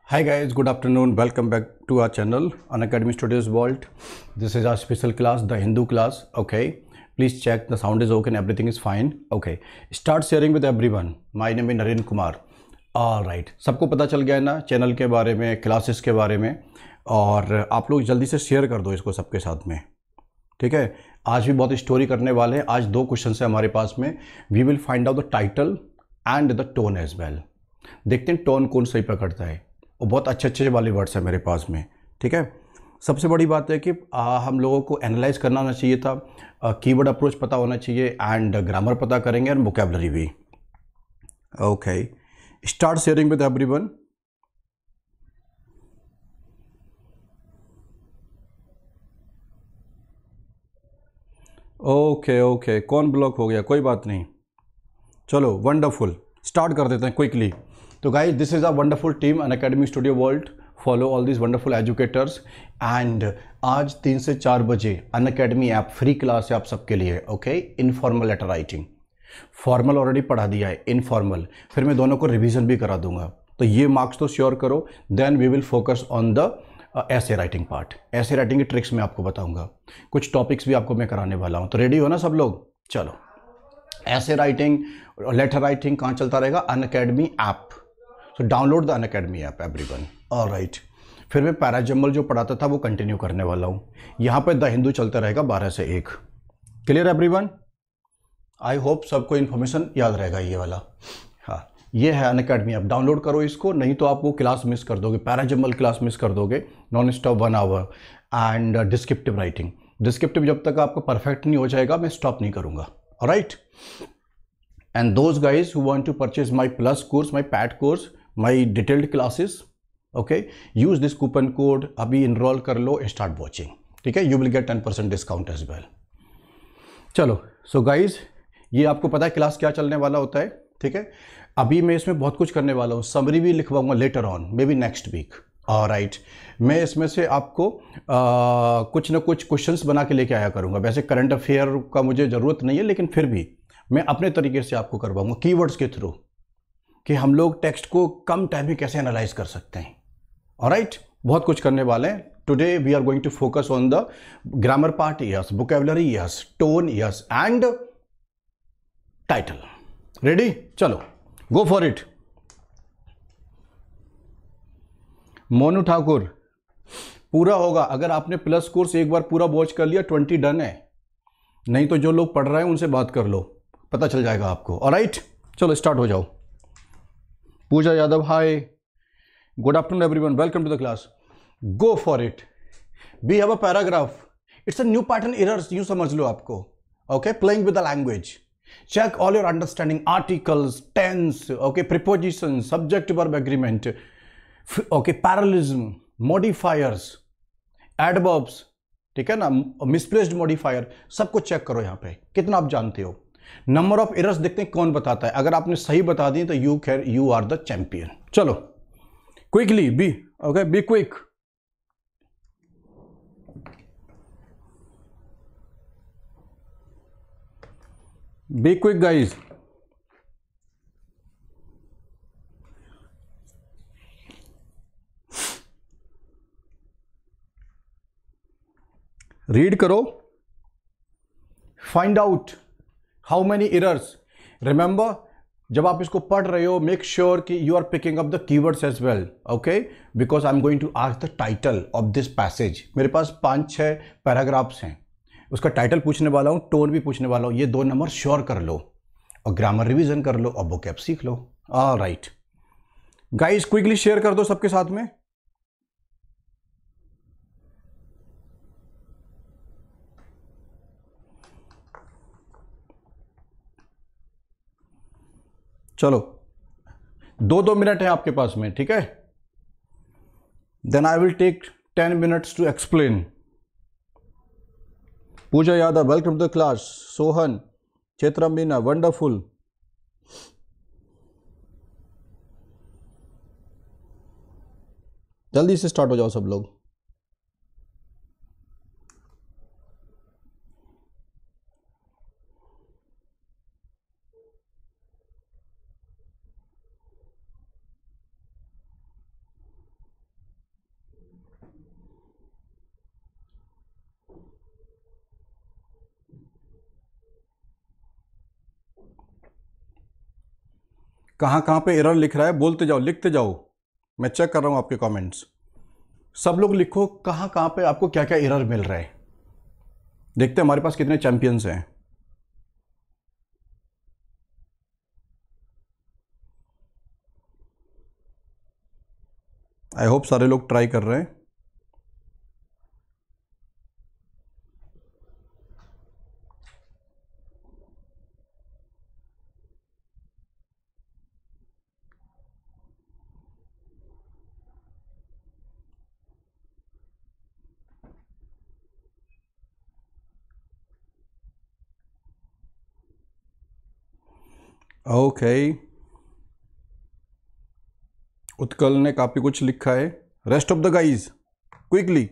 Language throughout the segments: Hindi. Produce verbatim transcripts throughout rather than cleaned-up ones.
Hi guys, good afternoon. Welcome back to our channel, Unacademy Studios Vault. This is our special class, the Hindu class. Okay, please check the sound is okay and everything is fine. Okay, start sharing with everyone. My name is Narendra Kumar. All right, सबको पता चल गया है ना चैनल के बारे में, क्लासेस के बारे में, और आप लोग जल्दी से शेयर कर दो इसको सबके साथ में. ठीक है, आज भी बहुत स्टोरी करने वाले हैं. आज दो क्वेश्चन है हमारे पास में. We will find out the title and the tone as well. देखते हैं टोन कौन सही पकड़ता है. और बहुत अच्छे अच्छे वाले वर्ड्स हैं मेरे पास में. ठीक है, सबसे बड़ी बात है कि आ, हम लोगों को एनालाइज करना आना चाहिए था, कीवर्ड अप्रोच पता होना चाहिए एंड ग्रामर पता करेंगे और वोकैबुलरी भी. Okay, start sharing with everyone. Okay okay, कौन ब्लॉक हो गया? कोई बात नहीं, चलो वंडरफुल, स्टार्ट कर देते हैं क्विकली. तो guys, this is a wonderful team Unacademy studio world. Follow all this wonderful educators. And आज तीन से चार बजे अनअकैडमी ऐप फ्री क्लास है आप सबके लिए. Okay, informal letter writing. Formal already पढ़ा दिया है, इनफॉर्मल फिर मैं दोनों को रिवीजन भी करा दूंगा. तो ये मार्क्स तो श्योर करो. Then we will focus on the essay writing part. Essay writing की ट्रिक्स मैं आपको बताऊंगा. कुछ टॉपिक्स भी आपको मैं कराने वाला हूँ. तो रेडी हो ना सब लोग? चलो, ऐसे राइटिंग, लेटर राइटिंग कहाँ चलता रहेगा? Unacademy app. So download the Unacademy app everyone. Alright, फिर मैं पैराजम्बल जो पढ़ाता था वो कंटिन्यू करने वाला हूँ. यहाँ पे द हिंदू चलता रहेगा बारह से एक. Clear everyone? आई होप सबको इन्फॉर्मेशन याद रहेगा ये वाला. हाँ, ये है अनअकैडमी ऐप. डाउनलोड करो इसको, नहीं तो आप वो क्लास मिस कर दोगे, पैराजम्बल क्लास मिस कर दोगे. Non stop one hour. And descriptive writing. Descriptive जब तक आपका परफेक्ट नहीं हो जाएगा मैं स्टॉप नहीं करूँगा. Alright, and those guys who want to purchase my plus course, my pat course, my detailed classes, okay, use this coupon code. अभी enroll कर लो, start watching. ठीक है, you will get ten percent discount as well. चलो, so guys, ये आपको पता है क्लास क्या चलने वाला होता है. ठीक है, अभी मैं इसमें बहुत कुछ करने वाला हूँ. समरी भी लिखवाऊंगा letter on, maybe next week. Alright, मैं इसमें से आपको आ, कुछ ना कुछ क्वेश्चंस बना के लेके आया करूँगा. वैसे करंट अफेयर का मुझे ज़रूरत नहीं है, लेकिन फिर भी मैं अपने तरीके से आपको करवाऊंगा कीवर्ड्स के थ्रू, कि हम लोग टेक्स्ट को कम टाइम में कैसे एनालाइज कर सकते हैं. ऑलराइट, बहुत कुछ करने वाले हैं. Today we are going to focus on the grammar part, yes, vocabulary, yes, tone, yes, and title. Ready? चलो, go for it. Monu Thakur, पूरा होगा अगर आपने प्लस कोर्स एक बार पूरा वॉच कर लिया. ट्वेंटी डन है, नहीं तो जो लोग पढ़ रहे हैं उनसे बात कर लो, पता चल जाएगा आपको. ऑलराइट, चलो स्टार्ट हो जाओ. Puja Yadav, hi, good afternoon everyone, welcome to the class. Go for it. We have a paragraph. It's a new pattern errors, यूं समझ लो आपको. Okay, playing with the language. Check all your understanding, articles, tense, okay, preposition, subject verb agreement, okay, parallelism, modifiers, adverbs, ठीक है ना, मिसप्लेस्ड मॉडिफायर, सबको चेक करो. यहाँ पे कितना आप जानते हो. नंबर ऑफ एरर्स देखते हैं कौन बताता है. अगर आपने सही बता दी तो you care you are the champion. चलो quickly, be okay, be quick. Be quick guys. Read करो. Find out how many errors. Remember, जब आप इसको पढ़ रहे हो, मेक श्योर कि you are picking up the keywords as well. Okay, because I am going to ask the title of this passage. मेरे पास पांच छह पैराग्राफ्स हैं, उसका टाइटल पूछने वाला हूं, टोन भी पूछने वाला हूं. ये दो नंबर श्योर कर लो और ग्रामर रिवीजन कर लो और वोकैब सीख लो. ऑलराइट गाइस, क्विकली शेयर कर दो सबके साथ में. चलो, दो दो मिनट है आपके पास में. ठीक है, then I will take ten minutes to explain. Puja Yadav, welcome to the class. Sohan, Chetra Meena, wonderful. जल्दी से स्टार्ट हो जाओ सब लोग. कहाँ कहाँ पे एरर लिख रहा है बोलते जाओ, लिखते जाओ, मैं चेक कर रहा हूँ आपके कमेंट्स। सब लोग लिखो कहाँ कहाँ पे आपको क्या क्या एरर मिल रहा है। देखते हैं हमारे पास कितने चैंपियंस हैं। आई होप सारे लोग ट्राई कर रहे हैं। Okay okay. उत्कल ने काफी कुछ लिखा है। Rest of the guys quickly.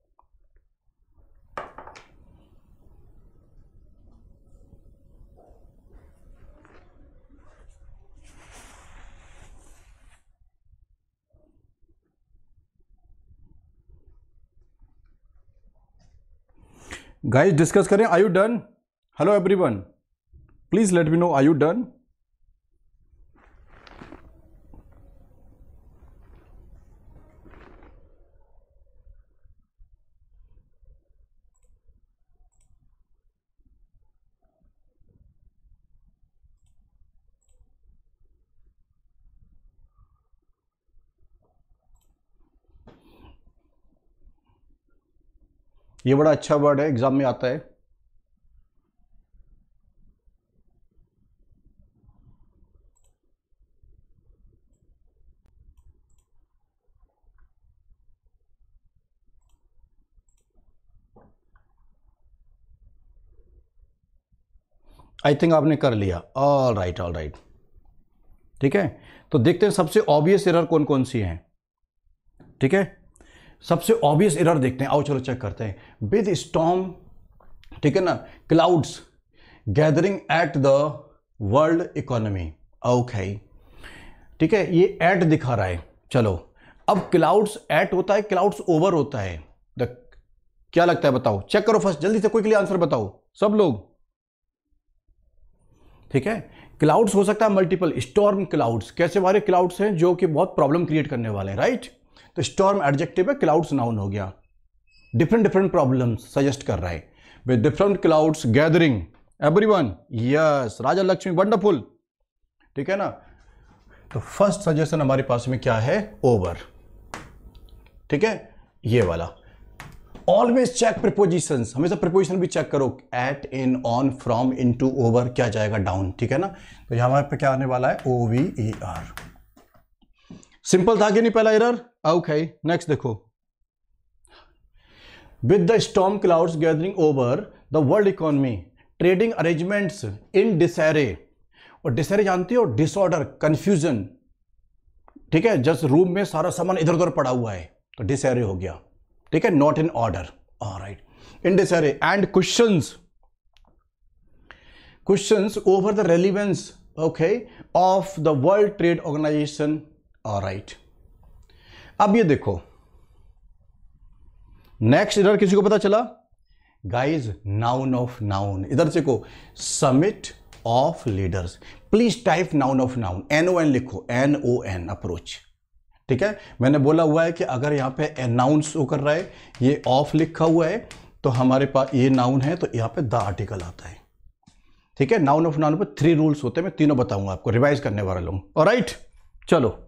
Guys discuss करें। Are you done? Hello everyone, please let me know, are you done? ये बड़ा अच्छा वर्ड है, एग्जाम में आता है। आई थिंक आपने कर लिया। ऑल राइट ऑल राइट, ठीक है। तो देखते हैं सबसे ऑब्वियस एरर कौन कौन सी हैं। ठीक है, सबसे ऑब्वियस एरर देखते हैं। आओ चलो चेक करते हैं। विद स्टॉर्म, ठीक है ना, clouds gathering at the world economy. Okay, ठीक है, ये एट दिखा रहा है। चलो, अब क्लाउड्स एट होता है, क्लाउड्स ओवर होता है। द क्या लगता है बताओ, चेक करो फर्स्ट, जल्दी से कोई के लिए आंसर बताओ सब लोग। ठीक है, क्लाउड्स हो सकता है मल्टीपल, स्टॉर्म क्लाउड्स कैसे वाले क्लाउड्स हैं जो कि बहुत प्रॉब्लम क्रिएट करने वाले हैं, राइट। तो स्टॉर्म एडजेक्टिव है, क्लाउड्स नाउन हो गया। डिफरेंट डिफरेंट प्रॉब्लम्स सजेस्ट कर रहा है with different clouds gathering. Everyone yes, Raja Lakshmi wonderful, ठीक है ना। तो फर्स्ट सजेशन हमारे पास में क्या है, ओवर, ठीक है, ये वाला। ऑलवेज चेक प्रिपोजिशंस, हमेशा प्रिपोजिशन भी चेक करो। At, in, on, from, into, over, क्या जाएगा डाउन, ठीक है ना। तो यहां हमारे पे क्या आने वाला है, O V E R. Simple था कि नहीं पहला एरर। ओके, नेक्स्ट देखो। With the storm clouds gathering over the world economy, trading arrangements in disarray. और डिसएरे जानते हो, डिसऑर्डर, कंफ्यूजन, ठीक है, जस्ट रूम में सारा सामान इधर उधर पड़ा हुआ है तो डिसएरे हो गया, ठीक है, not in order. Alright, in disarray. And questions, questions over the relevance, okay, of the world trade organization. Alright, अब ये देखो नेक्स्ट एरर किसी को पता चला गाइज, नाउन ऑफ नाउन। इधर से को summit of leaders, please type noun of noun, N O N लिखो, एन ओ एन, अप्रोच, ठीक है। मैंने बोला हुआ है कि अगर यहाँ पे नाउन शो कर रहा है, ये ऑफ लिखा हुआ है, तो हमारे पास ये नाउन है, तो यहाँ पे द आर्टिकल आता है, ठीक है। नाउन ऑफ नाउन पे थ्री रूल्स होते हैं, मैं तीनों बताऊंगा आपको, रिवाइज करने वाले लोग। ऑलराइट, चलो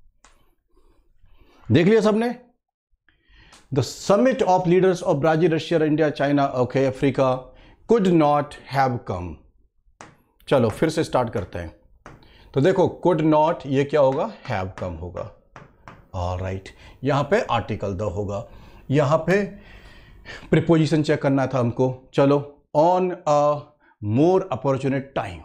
देख लिया सबने। The summit of leaders of Brazil, Russia, India, China, okay, Africa could not have come. चलो फिर से स्टार्ट करते हैं। तो देखो, कुड नॉट, ये क्या होगा, हैव कम होगा। ऑलराइट, यहां पे आर्टिकल द होगा, यहां पे प्रीपोजिशन चेक करना था हमको। चलो, on a more opportune time,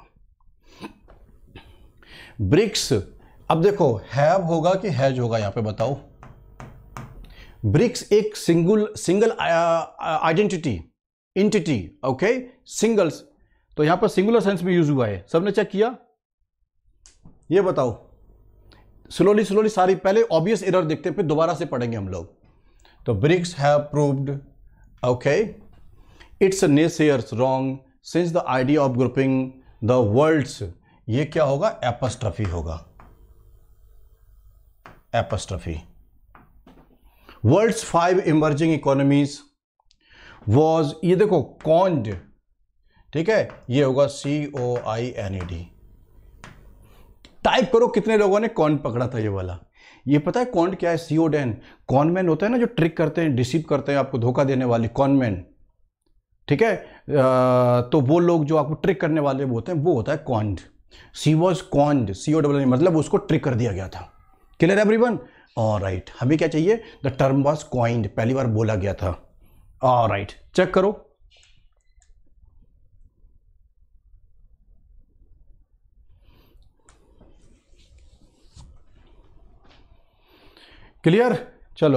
BRICS. अब देखो, हैव होगा कि हैज होगा, यहां पे बताओ। ब्रिक्स एक single single identity, entity, okay, singles, तो यहां पर सिंगुलर सेंस में यूज हुआ है। सबने चेक किया, ये बताओ स्लोली स्लोली सारी। पहले ऑब्वियस एरर देखते हैं, फिर दोबारा से पढ़ेंगे हम लोग। तो BRICS have proved, okay, it's naysayers wrong since the idea of grouping the world's, ये क्या होगा, एपस्ट्रफी होगा। Apostrophe. World's five emerging economies was, ये देखो कॉन्ड, ठीक है, ये होगा C O I N E D. Type करो कितने लोगों ने कॉन्ड पकड़ा था ये वाला। ये पता है कॉन्ड क्या है? सीओडेन। कॉनमैन होता है ना जो ट्रिक करते हैं, डिसीव करते हैं, आपको धोखा देने वाले, कॉनमैन, ठीक है। तो वो लोग जो आपको ट्रिक करने वाले वो होते हैं, वो होता है कॉन्ड। सी वॉज कॉन्ड, सी ओ डब्ल्यू, मतलब उसको ट्रिक कर दिया गया था। Clear everyone? ऑलराइट, हमें क्या चाहिए? द टर्म वॉज कॉइंड, पहली बार बोला गया था। ऑलराइट, चेक करो। क्लियर? चलो,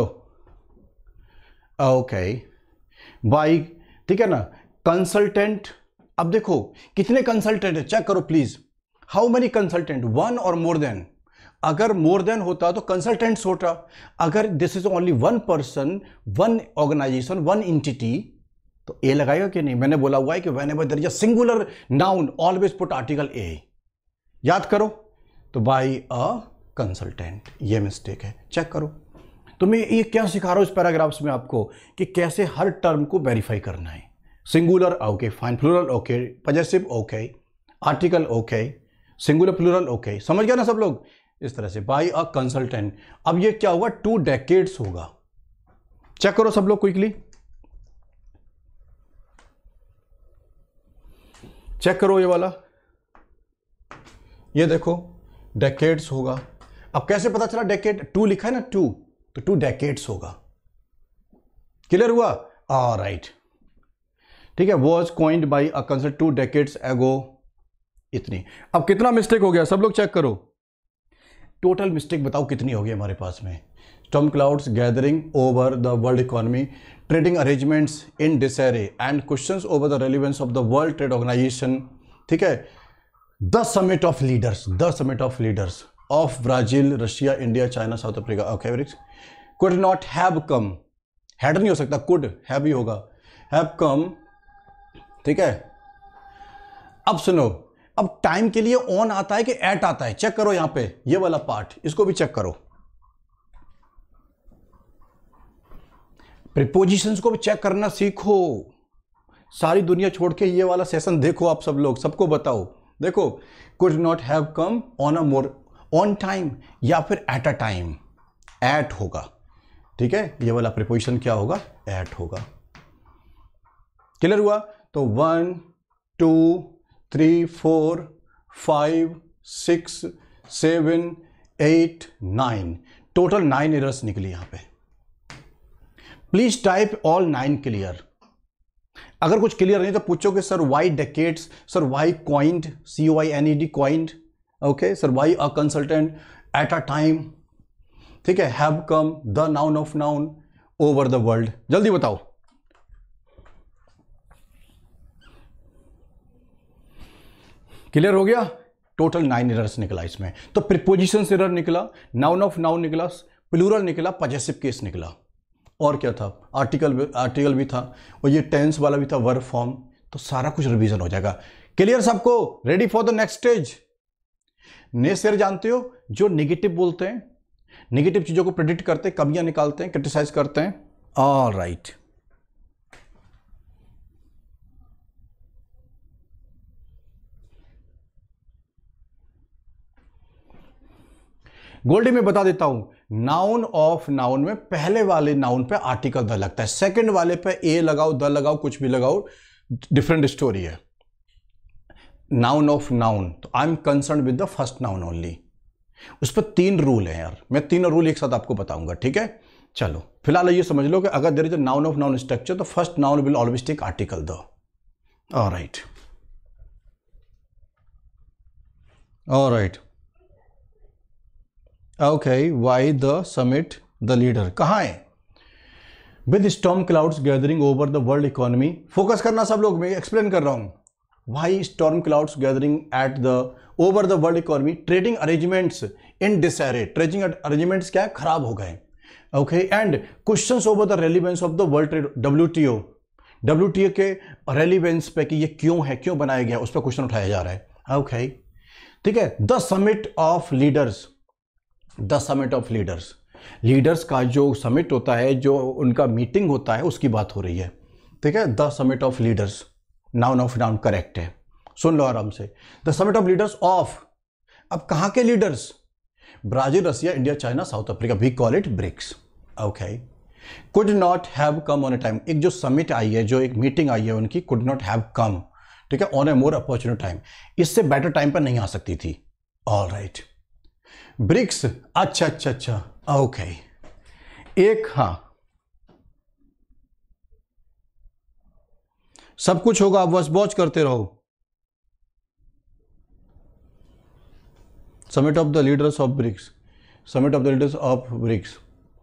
ओके बाई, ठीक है ना। कंसल्टेंट, अब देखो कितने कंसल्टेंट है, चेक करो please. How many consultant? One और मोर देन? अगर मोर देन होता तो कंसल्टेंट्स होता। अगर this is only one person, one organization, one entity, तो ए लगाएगा कि नहीं? मैंने बोला हुआ है कि whenever there is a singular noun always put article a. याद करो, तो बाई अ कंसल्टेंट, ये मिस्टेक है, चेक करो। तो मैं ये क्या सिखा रहा हूं इस पैराग्राफ्स में आपको कि कैसे हर टर्म को वेरीफाई करना है। Singular okay, fine, plural okay, possessive okay, article okay, singular plural okay, समझ गया ना सब लोग? इस तरह से बाय अ कंसल्टेंट। अब ये क्या होगा? टू डेकेड्स होगा। चेक करो सब लोग क्विकली, चेक करो ये वाला, ये देखो डेकेड्स होगा। अब कैसे पता चला डेकेड? टू लिखा है ना, टू, तो टू डेकेड्स होगा। क्लियर हुआ? ऑलराइट, ठीक है। Was coined by a consult two decades ago, इतनी। अब कितना मिस्टेक हो गया सब लोग चेक करो। टोटल मिस्टेक बताओ कितनी होगी हमारे पास में? Storm clouds gathering over the world economy, trading arrangements in disarray and questions over the relevance of the world trade organization, ठीक है। The summit of leaders, the summit of leaders of Brazil, Russia, India, China, South Africa, okay, could not have come, had नहीं हो सकता, कुड हैव भी होगा, हैव कम, ठीक है। अब सुनो, अब टाइम के लिए ऑन आता है कि एट आता है? चेक करो यहां पे, ये वाला पार्ट, इसको भी चेक करो। प्रीपोजिशंस को भी चेक करना सीखो। सारी दुनिया छोड़ के ये वाला सेशन देखो आप सब लोग, सबको बताओ। देखो, could not have come on a more, on time, या फिर एट अ टाइम, एट होगा, ठीक है। ये वाला प्रीपोजिशन क्या होगा? एट होगा। क्लियर हुआ? तो one, two, three, four, five, six, seven, eight, nine, total nine errors निकली यहां पे। Please type all nine clear. अगर कुछ क्लियर नहीं तो पूछोगे sir why decades, sir why coined, C O I N E D coined, okay sir why a consultant at a time, ठीक है, have come, the noun of noun, over the world. जल्दी बताओ। क्लियर हो गया? टोटल नाइन एरर्स निकला इसमें। तो प्रीपोजिशन एरर निकला, नाउन ऑफ नाउन निकला, प्लूरल निकला, पजेसिव केस निकला, और क्या था? आर्टिकल, आर्टिकल भी था, और ये टेंस वाला भी था, वर्ब फॉर्म। तो सारा कुछ रिवीजन हो जाएगा। क्लियर सबको? Ready for the next stage. Naysayer जानते हो, जो नेगेटिव बोलते हैं, नेगेटिव चीजों को प्रेडिक्ट करते हैं, कमियां निकालते हैं, क्रिटिसाइज करते हैं। ऑल राइट, गोल्डी में बता देता हूं, नाउन ऑफ नाउन में पहले वाले नाउन पे आर्टिकल द लगता है, सेकंड वाले पे ए लगाओ, द लगाओ, कुछ भी लगाओ, डिफरेंट स्टोरी है। नाउन ऑफ नाउन, तो I am concern with the first noun only. उस पर तीन रूल है यार, मैं तीनों रूल एक साथ आपको बताऊंगा, ठीक है। चलो फिलहाल ये समझ लो कि अगर there is a noun of noun structure, तो first noun will always take article the. Alright, alright, okay. Why the summit the leader कहाँ है? With storm clouds gathering over the world economy. Focus करना सब लोग, मैं एक्सप्लेन कर रहा हूं। Why storm clouds gathering at the over the world economy, trading arrangements in disarray, trading arrangements क्या है? खराब हो गए, okay. And questions over the relevance of the world trade, WTO, WTO के रेलिवेंस पे कि ये क्यों है, क्यों बनाया गया, उस पर क्वेश्चन उठाया जा रहा है, ओके, ठीक है। The summit of leaders the summit of leaders, leaders का जो समिट होता है, जो उनका मीटिंग होता है, उसकी बात हो रही है, ठीक है। The summit of leaders, noun of noun correct है, सुन लो आराम से। The summit of leaders of, अब कहाँ के leaders? Brazil, Russia, India, China, South Africa, we call it BRICS, okay. Could not have come on a time, एक जो समिट आई है, जो एक मीटिंग आई है उनकी, कुड नॉट हैव कम, ठीक है, on a more opportunity time, इससे बेटर टाइम पर नहीं आ सकती थी। ऑल राइट, ब्रिक्स, अच्छा अच्छा अच्छा, ओके। एक, हाँ, सब कुछ होगा, आप बस वॉच करते रहो। Summit of the leaders of BRICS, summit of the leaders of BRICS,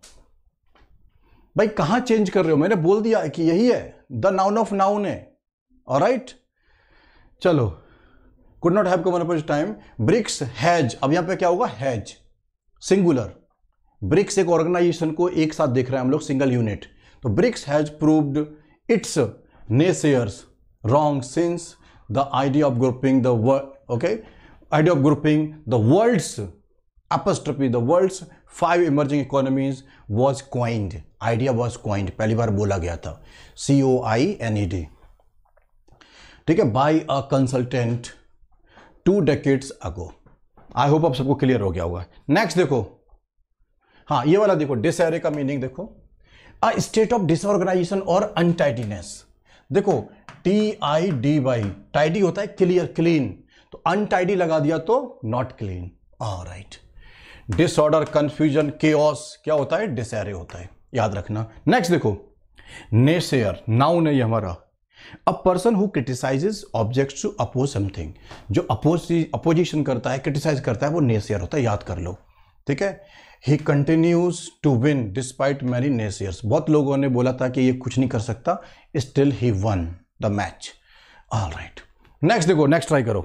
भाई कहां चेंज कर रहे हो? मैंने बोल दिया कि यही है, द नाउन ऑफ नाउन है। ऑलराइट, चलो, could not have come on time, BRICS has, अब यहां पे क्या होगा? Has, singular. ब्रिक्स एक ऑर्गेनाइजेशन को एक साथ देख रहे हैं हम लोग, सिंगल यूनिट। तो BRICS has proved it's naysayers wrong since the idea of grouping the world, okay, idea of grouping the world's apostrophe the world's five emerging economies was coined, idea was coined, पहली बार बोला गया था, C O I N E D, ठीक है, by a consultant two decades ago। I hope आप सबको क्लियर हो गया होगा। नेक्स्ट देखो, हाँ ये वाला देखो, डिसएरे का मीनिंग देखो, अ स्टेट ऑफ डिसऑर्गेनाइजेशन और अनटाइडीनेस। देखो T I D Y, tidy होता है क्लियर, क्लीन, तो अनटाइडी लगा दिया तो not clean. Alright, disorder, confusion, chaos क्या होता है? डिसएरे होता है, याद रखना। नेक्स्ट देखो, नेसेयर, नाउन है ये हमारा, a person who criticizes objects to oppose something, जो अपोजिशन करता है, क्रिटिसाइज करता है, वो नेसेयर होता है, याद कर लो, ठीक है। He continues to win despite many naysayers, बहुत लोगों ने बोला था कि ये कुछ नहीं कर सकता, still he won the match. Alright, next देखो, नेक्स्ट ट्राई करो।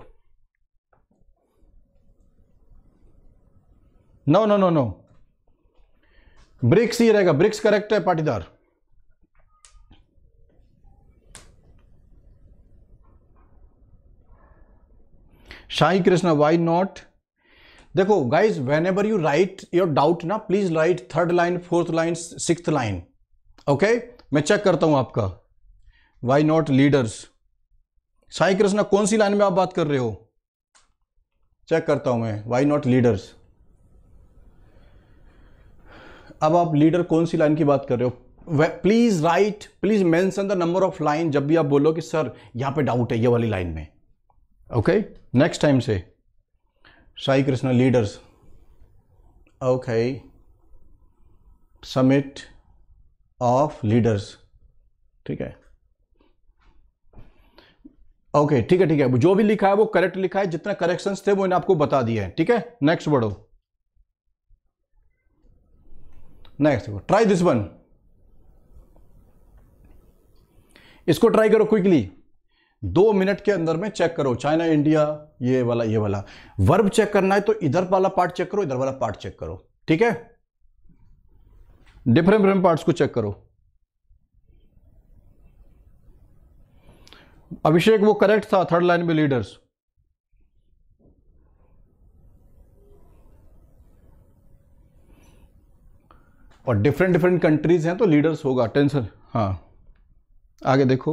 No no no no, BRICS ही रहेगा, ब्रिक्स करेक्ट है पाटीदार। Shahi Krishna, why not? देखो guys, whenever you write your doubt ना, please write third line, fourth line, sixth line, okay. मैं चेक करता हूं आपका, why not leaders. Shahi Krishna, कौन सी लाइन में आप बात कर रहे हो? चेक करता हूं मैं, वाई नॉट लीडर्स। अब आप लीडर कौन सी लाइन की बात कर रहे हो? Please write, please mention the number of line जब भी आप बोलो कि सर यहां पे डाउट है ये वाली लाइन में, ओके। नेक्स्ट टाइम से Sai Krishna, leaders, okay, summit of leaders, ठीक है, ओके, ठीक है ठीक है, जो भी लिखा है वो करेक्ट लिखा है, जितने करेक्शंस थे वो मैंने आपको बता दिए हैं, ठीक है। नेक्स्ट बढ़ो, नेक्स्ट देखो, ट्राई दिस वन, इसको ट्राई करो क्विकली, दो मिनट के अंदर में चेक करो। चाइना, इंडिया, ये वाला ये वाला वर्ब चेक करना है तो इधर वाला पार्ट चेक करो, इधर वाला पार्ट चेक करो, ठीक है। डिफरेंट डिफरेंट पार्ट्स को चेक करो। अभिषेक वो करेक्ट था, थर्ड लाइन में लीडर्स। और डिफरेंट डिफरेंट कंट्रीज हैं तो लीडर्स होगा, टेंशन। हाँ आगे देखो,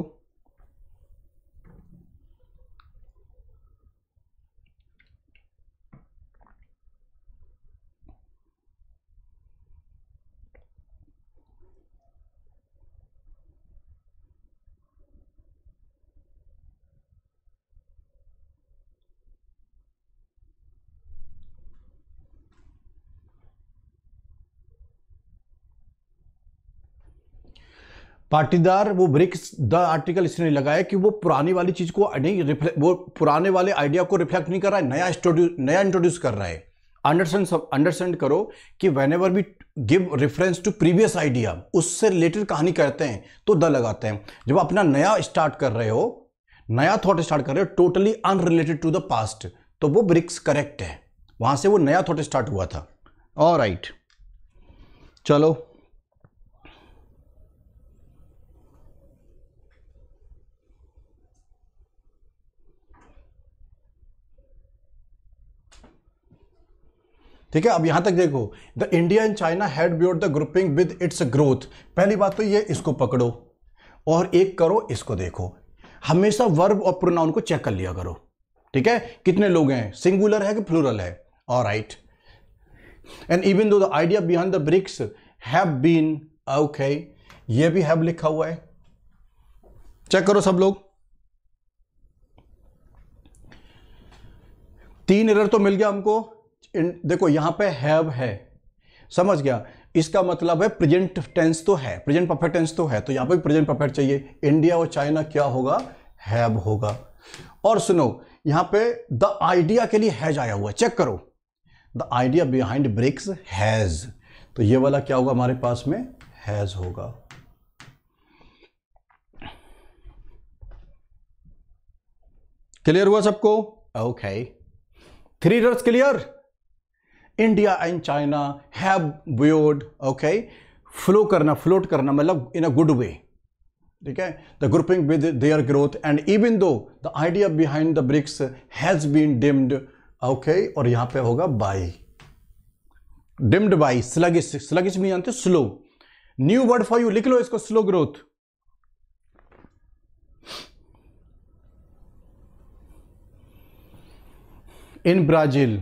पाटीदार वो ब्रिक्स द आर्टिकल इसने लगाया कि वो पुरानी वाली चीज को नहीं रिफ्लेक्ट, वो पुराने वाले आइडिया को रिफ्लेक्ट नहीं कर रहा है, नया नया इंट्रोड्यूस कर रहा है। अंडरस्टैंड अंडरस्टैंड करो कि whenever we give reference to previous idea, उससे रिलेटेड कहानी कहते हैं तो द लगाते हैं। जब अपना नया स्टार्ट कर रहे हो, नया थॉट स्टार्ट कर रहे हो, totally unrelated to the past, तो वो ब्रिक्स करेक्ट है, वहां से वो नया थॉट स्टार्ट हुआ था। ऑलराइट, चलो ठीक है, अब यहां तक देखो, the India and China had buoyed the grouping with its growth. पहली बात तो ये, इसको पकड़ो और एक करो, इसको देखो, हमेशा वर्ब और प्रोनाउन को चेक कर लिया करो। ठीक है, कितने लोग हैं, सिंगुलर है कि प्लूरल है। Alright, and even though the idea behind the BRICS have been, okay, ये भी हैव लिखा हुआ है, चेक करो सब लोग। तीन एरर तो मिल गया हमको। देखो यहां पे हैव है, समझ गया, इसका मतलब है प्रेजेंट टेंस तो है, प्रेजेंट परफेक्ट टेंस तो है, तो यहां पे भी प्रेजेंट परफेक्ट चाहिए। इंडिया और चाइना क्या होगा, हैव होगा। और सुनो, यहां पे द आइडिया के लिए हैज आया हुआ है, चेक करो, the idea behind BRICS has, तो ये वाला क्या होगा हमारे पास में, हैज होगा। क्लियर हुआ सबको? Okay, three errors clear. India and China have buoyed, okay, flow करना, फ्लोट करना, मतलब इन अ गुड वे। ठीक है, the grouping with their growth and even though the idea behind the BRICS has been deemed, okay, और यहां पे होगा by, deemed by, sluggish, sluggish भी जानते, slow. New word for you, लिख लो इसको, slow growth. In Brazil,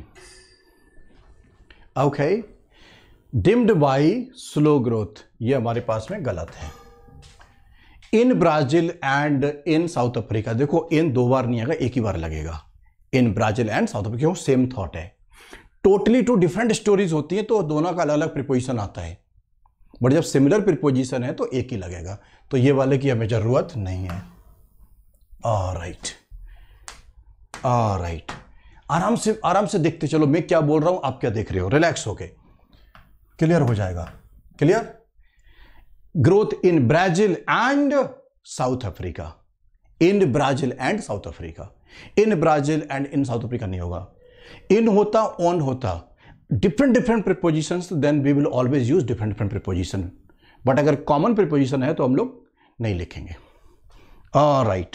okay, deemed by slow growth, ये हमारे पास में गलत है। In Brazil and in South Africa, देखो इन दो बार नहीं आएगा, एक ही बार लगेगा। In Brazil and South Africa, same thought है, टोटली टू डिफरेंट स्टोरीज होती है तो दोनों का अलग अलग प्रिपोजिशन आता है, बट जब सिमिलर प्रिपोजिशन है तो एक ही लगेगा, तो ये वाले की हमें जरूरत नहीं है। ऑलराइट, ऑलराइट, आराम से आराम से देखते चलो, मैं क्या बोल रहा हूं, आप क्या देख रहे हो, रिलैक्स होके, क्लियर हो जाएगा। Clear? Growth in Brazil and South Africa, in Brazil and South Africa, in Brazil and in South Africa नहीं होगा, इन होता, ऑन होता, different different prepositions, then we will always use different different preposition, but अगर कॉमन प्रिपोजिशन है तो हम लोग नहीं लिखेंगे। Alright,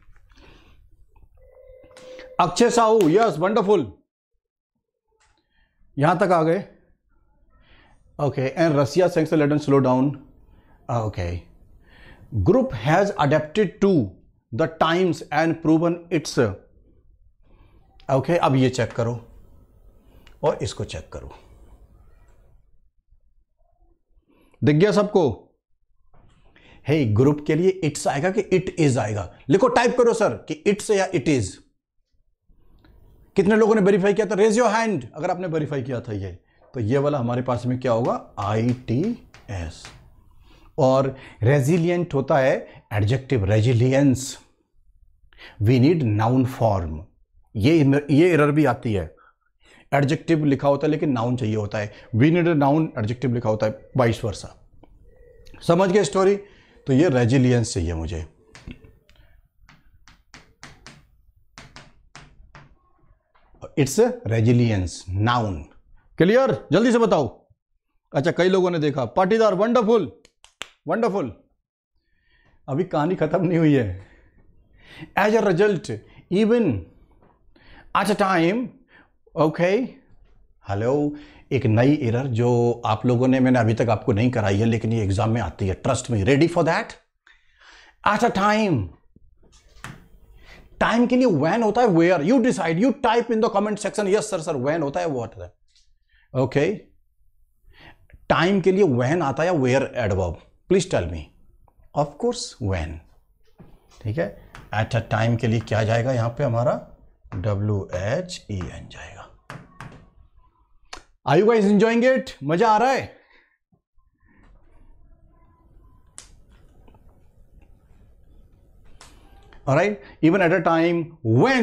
Akshay Sahu, yes, wonderful, यहां तक आ गए। Okay, and Russia sanctions let them slow down, okay, group has adapted to the times and proven its, okay, अब ये चेक करो और इसको चेक करो, दिख गया सबको? हे, ग्रुप के लिए इट्स आएगा कि इट इज आएगा, लिखो, टाइप करो सर कि इट्स या इट इज। कितने लोगों ने वेरीफाई किया था, रेज योर हैंड अगर आपने वेरीफाई किया था ये, तो ये वाला हमारे पास में क्या होगा, आई टी एस। और रेजिलियंट होता है adjective, resilience, we need noun form, ये ये एरर भी आती है, एडजेक्टिव लिखा होता है लेकिन नाउन चाहिए होता है, वी नीड नाउन, एडजेक्टिव लिखा होता है, वाइस वर्सा। समझ गए स्टोरी? तो ये रेजिलियंस चाहिए मुझे। Its resilience, noun. क्लियर? जल्दी से बताओ। अच्छा, कई लोगों ने देखा, पाटीदार, वंडरफुल वंडरफुल। अभी कहानी खत्म नहीं हुई है। As a result, even at a time, okay, hello, एक नई एरर जो आप लोगों ने, मैंने अभी तक आपको नहीं कराई है लेकिन ये एग्जाम में आती है, trust me, ready for that. At a time, time के लिए व्हेन होता है where, you decide, you type in the comment section, yes sir, sir when होता है, व्हाट है, ओके। टाइम के लिए व्हेन आता है या where adverb, please tell me. Of course when, ठीक है। एट अ टाइम के लिए क्या जाएगा यहां पे हमारा, डब्ल्यू एच ई एन जाएगा। Are you guys enjoying it? मजा आ रहा है? Alright, even at a time when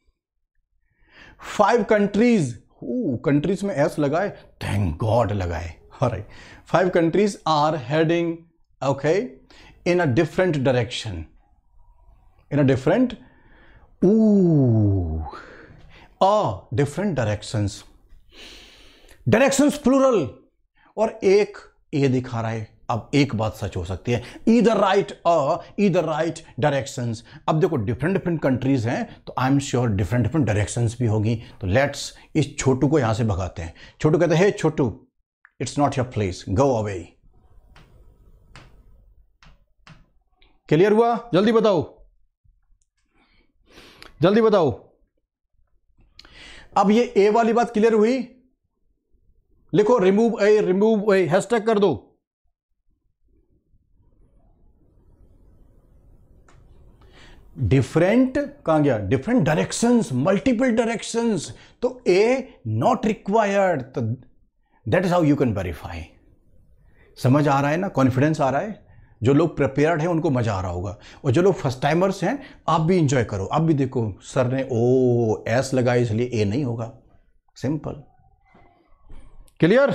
five countries, countries में S लगाए, thank God लगाए, alright, five countries are heading, okay, in a different direction, in a different, ooh, ah, different directions, directions plural, और एक A दिखा रहा है, अब एक बात सच हो सकती है, ईदर राइट और ईदर राइट डायरेक्शंस। अब देखो डिफरेंट डिफरेंट कंट्रीज हैं तो I am sure different different directions भी होगी। तो लेट्स इस छोटू को यहां से भगाते हैं। छोटू कहते हैं hey Chhotu, it's not your place, go away. Clear हुआ? जल्दी बताओ, जल्दी बताओ। अब ये ए वाली बात क्लियर हुई? लिखो remove A, remove A, hashtag कर दो। डिफरेंट कहां गया? Different directions, multiple directions. तो ए नॉट रिक्वायर्ड। तो that is how you can verify. समझ आ रहा है ना? कॉन्फिडेंस आ रहा है? जो लोग प्रिपेयर्ड हैं उनको मजा आ रहा होगा, और जो लोग फर्स्ट टाइमर्स हैं आप भी इंजॉय करो। आप भी देखो सर ने ओ एस लगाया इसलिए ए नहीं होगा, सिंपल। क्लियर?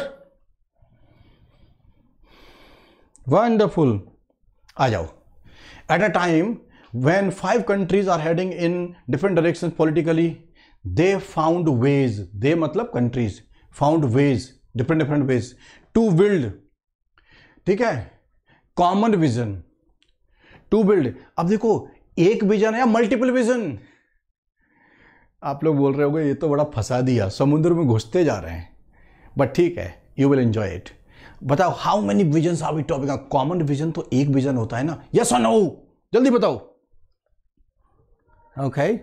वंडरफुल। आ जाओ। At a time when five countries are heading in different directions politically, they found ways, they मतलब countries found ways, different different ways to build, ठीक है, common vision, to build। अब देखो एक विजन है या मल्टीपल विजन? आप लोग बोल रहे होंगे ये तो बड़ा फंसा दिया, समुद्र में घुसते जा रहे हैं, बट ठीक है, यू विल एंजॉय इट। बताओ how many visions are we topping? Common vision तो एक विजन होता है ना, यस और नो? जल्दी बताओ। Okay okay.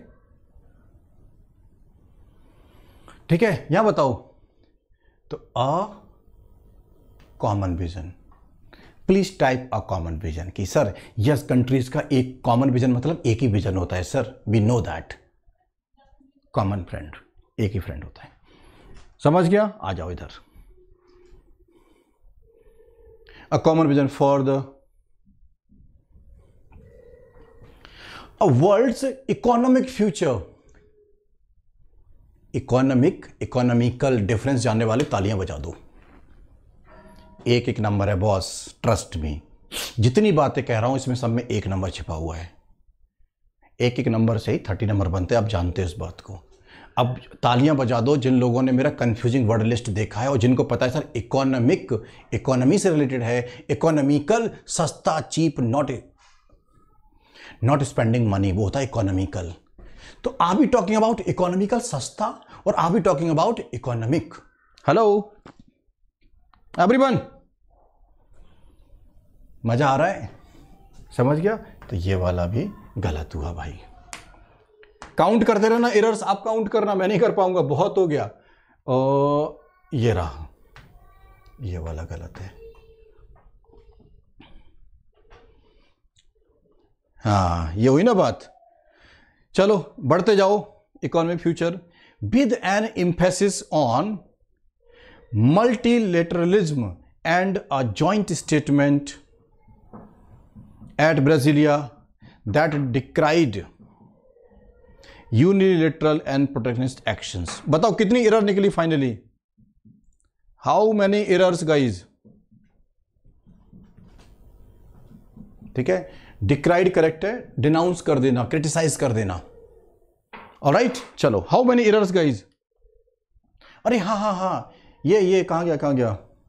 ठीक है, यहां बताओ। तो a common vision, please type a common vision कि सर यस कंट्रीज का एक कॉमन विजन मतलब एक ही विजन होता है sir, we know that. Common friend, एक ही फ्रेंड होता है। समझ गया? आ जाओ इधर। A common vision for the A world's economic future। Economic economical difference जानने वाले तालियां बजा दो। एक एक नंबर है बॉस, ट्रस्ट मी। जितनी बातें कह रहा हूं इसमें सब में एक नंबर छिपा हुआ है। एक एक नंबर से ही थर्टी नंबर बनते हैं, आप जानते हैं इस बात को। अब तालियां बजा दो जिन लोगों ने मेरा कंफ्यूजिंग वर्ड लिस्ट देखा है और जिनको पता है सर इकोनॉमिक इकोनॉमी से रिलेटेड है, इकोनॉमिकल सस्ता, cheap, not not spending money, वो होता है इकोनॉमिकल। तो are we talking about economical सस्ता और are we talking about economic? Hello everyone, मजा आ रहा है? समझ गया? तो ये वाला भी गलत हुआ भाई। काउंट करते रहना एरर्स, आप काउंट करना, मैं नहीं कर पाऊंगा, बहुत हो गया। और ये रहा, ये वाला गलत है। हाँ ये हुई ना बात। चलो बढ़ते जाओ। Economic future with an emphasis on multilateralism and a joint statement at Brasilia that decried unilateral and protectionist actions. बताओ कितनी एरर निकली finally? How many errors guys? ठीक है, डिक्राइड करेक्ट है, डिनाउंस कर देना, क्रिटिसाइज कर देना। ऑलराइट, चलो हाउ मेनी एरर्स गाइज? अरे हाँ हाँ हाँ, ये ये कहां गया कहां गया?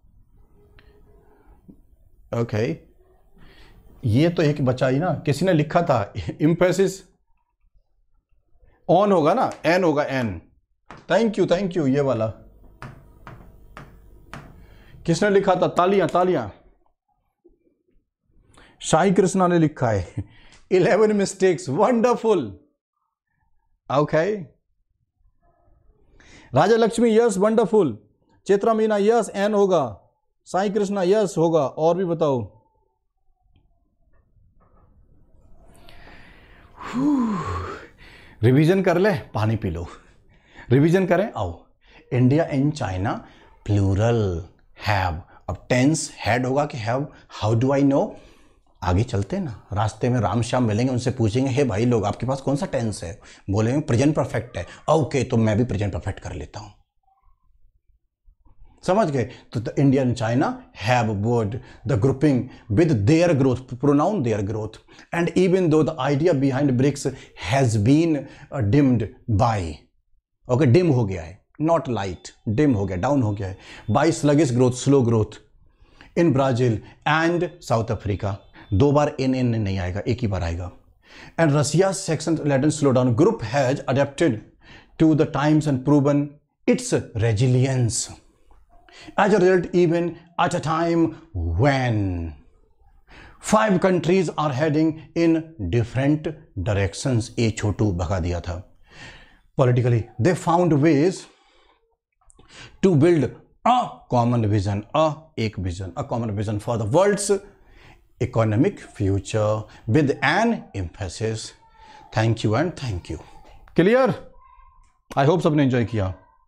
Okay okay. ये तो एक बचा ही ना, किसी ने लिखा था एम्फेसिस ऑन होगा ना, एन होगा N. Thank you thank you, ये वाला किसने लिखा था? तालियां तालियां। शाही कृष्णा ने लिखा है। Eleven mistakes, wonderful. Okay, Raja Lakshmi yes, wonderful. Chitra Meena yes, N होगा। साई कृष्णा यस होगा। और भी बताओ। रिवीजन कर ले, पानी पी लो, रिवीजन करें। आओ, India and China plural have. अब टेंस हेड होगा कि have, how do I know? आगे चलते हैं ना, रास्ते में राम श्याम मिलेंगे, उनसे पूछेंगे हे भाई लोग आपके पास कौन सा टेंस है? बोलेंगे प्रेजेंट परफेक्ट है। ओके, तो मैं भी प्रेजेंट परफेक्ट कर लेता हूं। समझ गए? तो the India and China have word the grouping with their growth, pronoun their growth, and even though the idea behind BRICS has been deemed by, okay dim हो गया है, नॉट लाइट, डिम हो गया, डाउन हो गया है, by sluggish growth, slow growth. In Brazil and South Africa. दो बार इन इन नहीं आएगा, एक ही बार आएगा। And Russia section laden slow down group has adapted to the times and proven its resilience as a result even at a time when five countries are heading in different directions. ए छोटू भगा दिया था। Politically they found ways to build a common vision, a एक vision, a common vision for the world's economic future with an emphasis. Thank you and thank you. Clear? I hope सबने एंजॉय किया।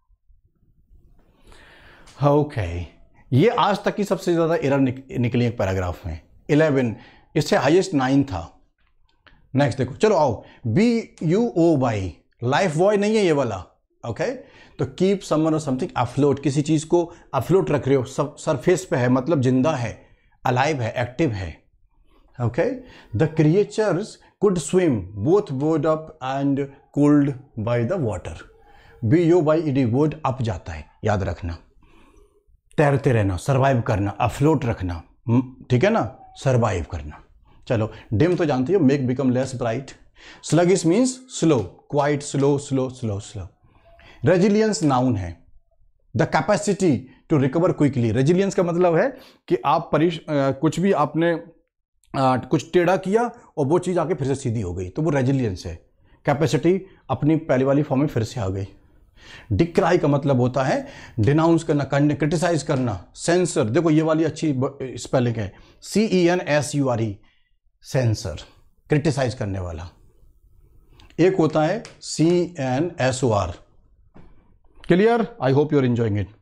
Okay okay. ये आज तक की सबसे ज्यादा एरर निक, निकली एक पैराग्राफ में इलेवन, इससे हाईएस्ट नाइन था। नेक्स्ट देखो, चलो आओ। B U O Y Lifebuoy नहीं है ये वाला। ओके okay? तो कीप समवन और समथिंग अफ्लोट, किसी चीज को अफ्लोट रख रहे हो, सब सरफेस पे है मतलब जिंदा है, अलाइव है, एक्टिव है। Okay, the creatures could swim both buoyed up and cooled by the water. B U Y E D buoyed up जाता है, याद रखना। तैरते रहना, सरवाइव करना, अफ्लोट रखना, ठीक है ना, सरवाइव करना। चलो, डिम तो जानती हो, make become less bright. Sluggish means slow, quite slow, slow slow slow. Resilience noun है, the capacity to recover quickly. Resilience का मतलब है कि आप परिश आ, कुछ भी आपने आ, कुछ टेढ़ा किया और वो चीज़ आके फिर से सीधी हो गई, तो वो रेजिलियंस है। कैपेसिटी अपनी पहली वाली फॉर्म में फिर से आ गई। डिक्राई का मतलब होता है डिनाउंस करना, क्रिटिसाइज करना। सेंसर, देखो ये वाली अच्छी स्पेलिंग है, C E N S U R E, censure, criticise करने वाला। एक होता है C N S O R. Clear? I hope you are enjoying it.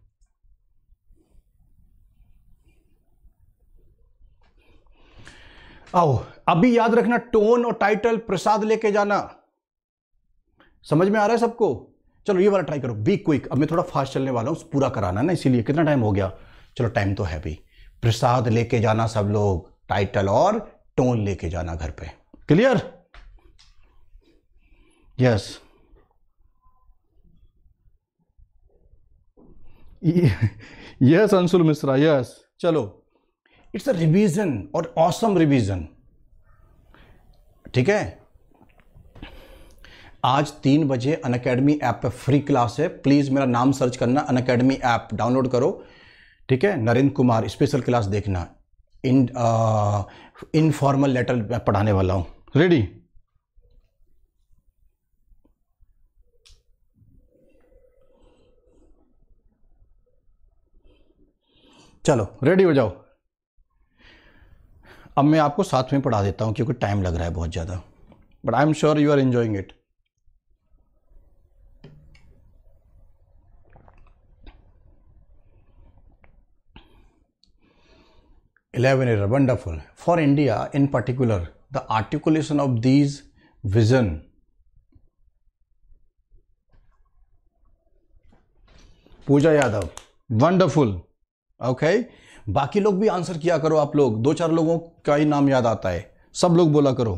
आओ, अभी याद रखना टोन और टाइटल प्रसाद लेके जाना। समझ में आ रहा है सबको? चलो ये वाला ट्राई करो, बी क्विक। अब मैं थोड़ा फास्ट चलने वाला हूं, पूरा कराना ना, इसीलिए। कितना टाइम हो गया? चलो टाइम तो है भी। प्रसाद लेके जाना सब लोग, टाइटल और टोन लेके जाना घर पे। Clear? Yes. Yes Anshul Mishra, yes. चलो, इट्स अ रिवीजन और ऑसम रिवीजन, ठीक है। आज तीन बजे अनअकैडमी ऐप पे फ्री क्लास है, प्लीज मेरा नाम सर्च करना, अनअकैडमी ऐप डाउनलोड करो, ठीक है। नरेंद्र कुमार स्पेशल क्लास देखना, इन इनफॉर्मल लेटर मैं पढ़ाने वाला हूं। रेडी? चलो रेडी हो जाओ। अब मैं आपको साथ में पढ़ा देता हूं क्योंकि टाइम लग रहा है बहुत ज़्यादा, but I am sure you are enjoying it. eleven error, wonderful. For India in particular, the articulation of these vision Pooja Yadav, wonderful. Okay, बाकी लोग भी आंसर किया करो। आप लोग, दो चार लोगों का ही नाम याद आता है, सब लोग बोला करो।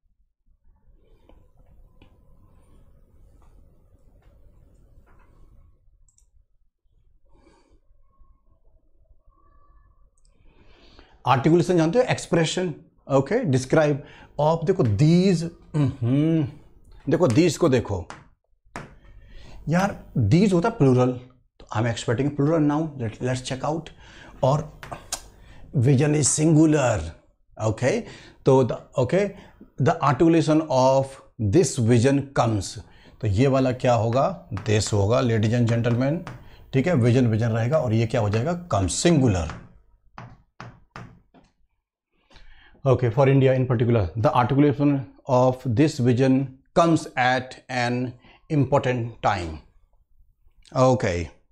आर्टिकुलेशन जानते हो? Expression, okay, describe of. देखो दीज, देखो दीज को देखो यार, दीज होता है प्लूरल, तो I am expecting plural noun, let's check out. और विजन इज सिंगुलर, ओके, तो okay the articulation of this vision comes, तो ये वाला क्या होगा? दिस होगा, लेडीज एंड जेंटलमैन, ठीक है। विजन विजन रहेगा और ये क्या हो जाएगा? Comes, singular. Okay, for India in particular, the articulation of this vision comes at an important time. Okay.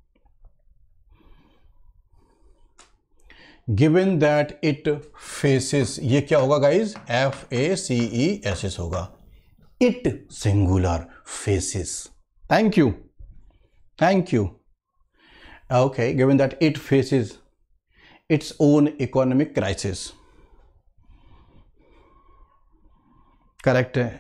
Given that it faces, ये क्या होगा guys? F A C E S S होगा। It singular faces. Thank you. Thank you. Okay, given that it faces its own economic crisis. Correct है।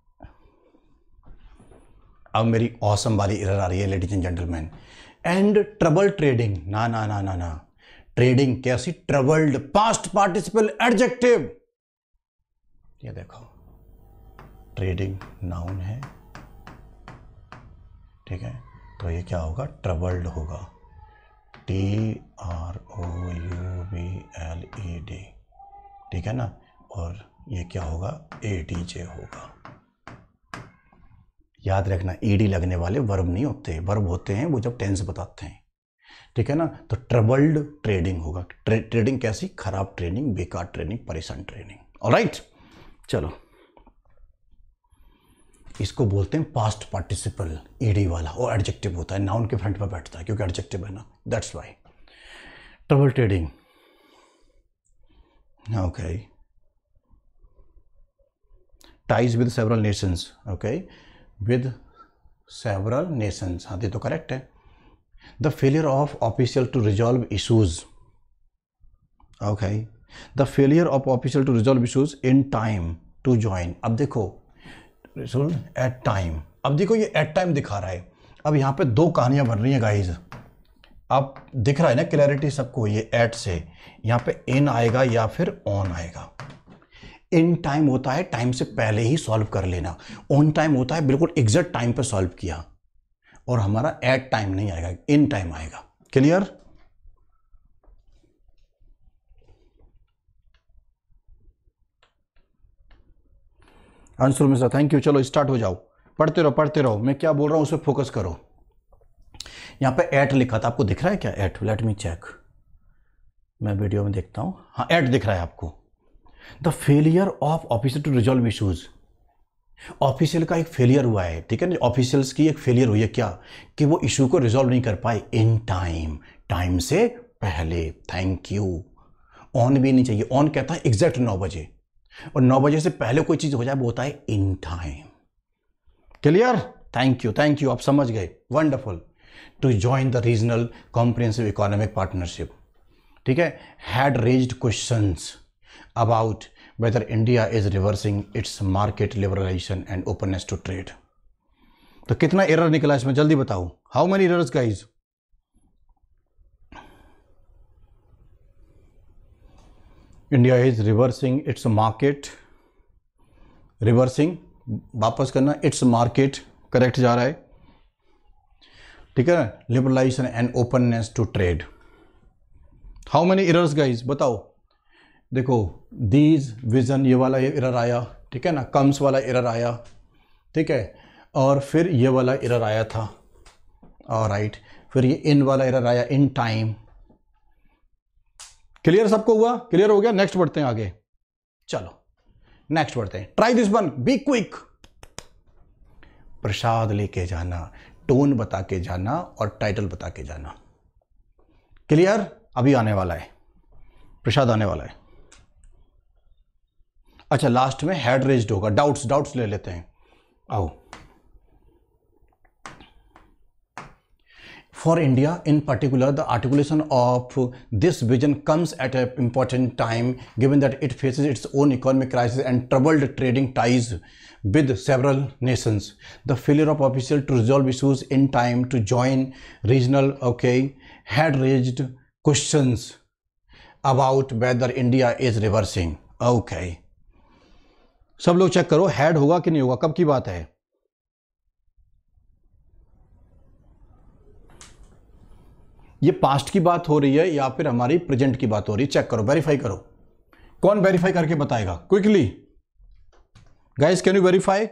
अब मेरी ऑसम वाली एरर आ रही है, ladies and gentleman. And trouble trading, ना ना ना ना ना, ट्रेडिंग कैसी, ट्रबल्ड, पास्ट पार्टिसिपल एडजेक्टिव, ये देखो ट्रेडिंग नाउन है, ठीक है, तो ये क्या होगा, ट्रबल्ड होगा, T R O U B L E D, ठीक है ना, और ये क्या होगा, ए डी जे होगा। याद रखना ई डी लगने वाले वर्ब नहीं होते, वर्ब होते हैं वो जब टेंस बताते हैं, ठीक है ना। तो ट्रबल्ड ट्रेडिंग होगा, ट्रे, ट्रेडिंग कैसी, खराब ट्रेडिंग, बेकार ट्रेडिंग, परेशान ट्रेडिंग। ऑलराइट, चलो इसको बोलते हैं पास्ट पार्टिसिपल ईडी वाला, और एडजेक्टिव होता है, नाउन के फ्रंट पर बैठता है क्योंकि एडजेक्टिव है ना, that's why. Trouble trading, okay, ties with several nations, okay, with several nations, हाँ ये तो करेक्ट है। The failure of official to resolve issues, okay, the failure of official to resolve issues in time to join. अब देखो एट टाइम, अब देखो ये एट टाइम दिखा रहा है, अब यहाँ पे दो कहानियां बन रही हैं गाइज, अब दिख रहा है ना क्लैरिटी सबको, ये एट से यहाँ पे इन आएगा या फिर ऑन आएगा। इन टाइम होता है टाइम से पहले ही सॉल्व कर लेना, ऑन टाइम होता है बिल्कुल एग्जैक्ट टाइम पे सॉल्व किया, और हमारा एट टाइम नहीं आएगा, इन टाइम आएगा। Clear? Anshul Mishra, thank you. चलो स्टार्ट हो जाओ, पढ़ते रहो पढ़ते रहो, मैं क्या बोल रहा हूं उस पर फोकस करो। यहां पे एट लिखा था, आपको दिख रहा है क्या एट? लेट मी चेक, मैं वीडियो में देखता हूं, हाँ एट दिख रहा है आपको। The failure of officer to resolve issues, official का एक फेलियर हुआ है, ठीक है ना, ऑफिशियल्स की एक फेलियर हुई है, क्या कि वो इशू को रिजॉल्व नहीं कर पाए इन टाइम, टाइम से पहले। Thank you. ऑन भी नहीं चाहिए, ऑन कहता है एग्जैक्ट नौ बजे, और नौ बजे से पहले कोई चीज हो जाए वो होता है in time. Clear? Thank you thank you, आप समझ गए, wonderful. To join the regional comprehensive economic partnership, ठीक है, had raised questions about whether India is reversing its market liberalization and openness to trade। तो कितना एरर निकला इसमें जल्दी बताओ, how many errors guys? India is reversing its market, reversing वापस करना, इट्स मार्केट करेक्ट जा रहा है, ठीक है, liberalisation and openness to trade. How many errors guys बताओ? देखो दीज विजन, ये वाला ये एरर आया, ठीक है ना, कम्स वाला एरर आया, ठीक है, और फिर ये वाला एरर आया था, और राइट, फिर ये इन वाला एरर आया, इन टाइम। क्लियर सबको हुआ? क्लियर हो गया? नेक्स्ट बढ़ते हैं आगे, चलो नेक्स्ट बढ़ते हैं। Try this one, be quick. प्रसाद लेके जाना, टोन बता के जाना और टाइटल बता के जाना। क्लियर? अभी आने वाला है, प्रसाद आने वाला है। अच्छा, लास्ट में हैड रेज्ड होगा, डाउट्स डाउट्स ले लेते हैं, आओ। For India in particular, the articulation of this vision comes at an important time, given that it faces its own economic crisis and troubled trading ties with several nations. The failure of officials to resolve issues in time to join regional, okay, had raised questions about whether India is reversing. Okay. सब लोग चेक करो, हैड होगा कि नहीं होगा, कब की बात है? ये पास्ट की बात हो रही है या फिर हमारी प्रेजेंट की बात हो रही है? चेक करो, वेरीफाई करो। कौन वेरीफाई करके बताएगा quickly? Guys can you verify?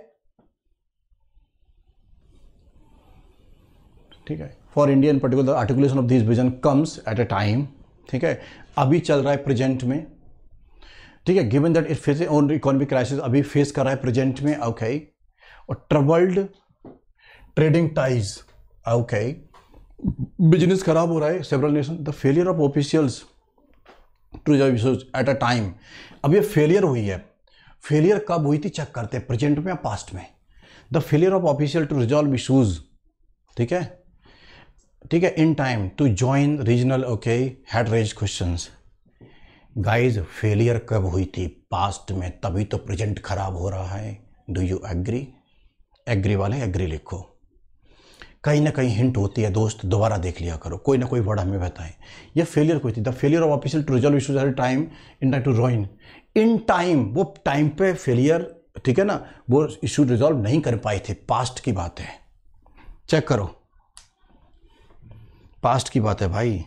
ठीक है, for India in particular articulation of this vision comes at a time, ठीक है, अभी चल रहा है प्रेजेंट में, ठीक है, given that it face on economic crisis, अभी फेस कर रहा है प्रेजेंट में, ओके, और troubled trading ties, okay, business खराब हो रहा है several nation. The failure of officials to resolve issues at a time, अब ये फेलियर हुई है, फेलियर कब हुई थी चेक करते हैं, प्रेजेंट में या पास्ट में। The failure of official to resolve issues, ठीक है ठीक है, in time to join regional, okay, had raised questions. Guys failure कब हुई थी? पास्ट में, तभी तो प्रेजेंट खराब हो रहा है। Do you agree? एग्री वाले एग्री लिखो। कहीं ना कहीं हिंट होती है दोस्त, दोबारा देख लिया करो, कोई ना कोई वर्ड हमें बताएं। ये फेलियर कोई थी, the failure of official to resolve issues at time in time to रॉइन इन टाइम, वो टाइम पे फेलियर, ठीक है ना, वो इशू रिजॉल्व नहीं कर पाए थे, पास्ट की बात है, चेक करो, पास्ट की बात है भाई।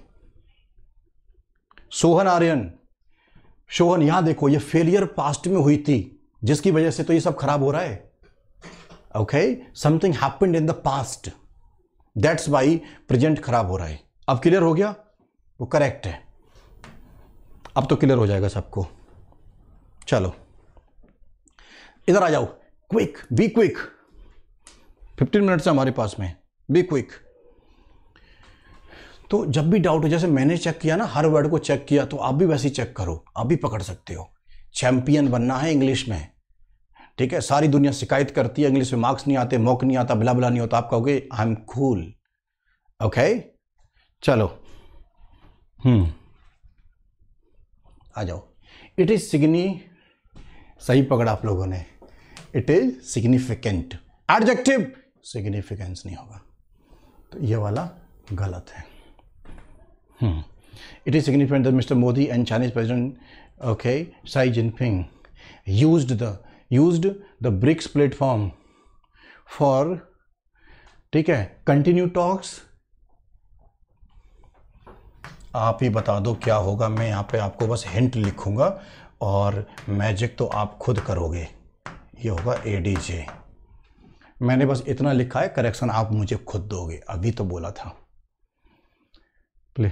सोहन आर्यन, सोहन यहां देखो, ये फेलियर पास्ट में हुई थी जिसकी वजह से तो ये सब खराब हो रहा है। Okay, something happened in the past, that's why present खराब हो रहा है। अब क्लियर हो गया, वो करेक्ट है, अब तो क्लियर हो जाएगा सबको। चलो इधर आ जाओ, quick, be quick, fifteen minutes है हमारे पास में, बी क्विक। तो जब भी डाउट हो, जैसे मैंने चेक किया ना, हर वर्ड को चेक किया, तो आप भी वैसे ही चेक करो, आप भी पकड़ सकते हो। चैंपियन बनना है इंग्लिश में, ठीक है। सारी दुनिया शिकायत करती है इंग्लिश में मार्क्स नहीं आते, मॉक नहीं आता, बिला बिला नहीं होता, आप कहोगे आई एम कूल। ओके चलो, हम्म आ जाओ। इट इज सिग्नी, सही पकड़ा आप लोगों ने, it is significant, adjective, significance नहीं होगा, तो ये वाला गलत है। Hmm it is significant that mister Modi and Chinese president, okay, Xi Jinping used the used the BRICS platform for, ठीक है, कंटिन्यू टॉक्स। आप ही बता दो क्या होगा, मैं यहाँ पे आपको बस हिंट लिखूंगा और मैजिक तो आप खुद करोगे। ये होगा ए डी जे, मैंने बस इतना लिखा है, करेक्शन आप मुझे खुद दोगे, अभी तो बोला था। Play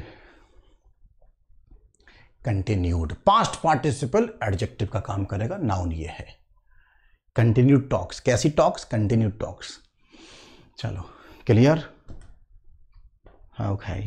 continued, past participle adjective का काम करेगा, नाउन ये है। कंटिन्यूड टॉक्स, कैसी टॉक्स, कंटिन्यूड टॉक्स। चलो क्लियर, हाँ okay.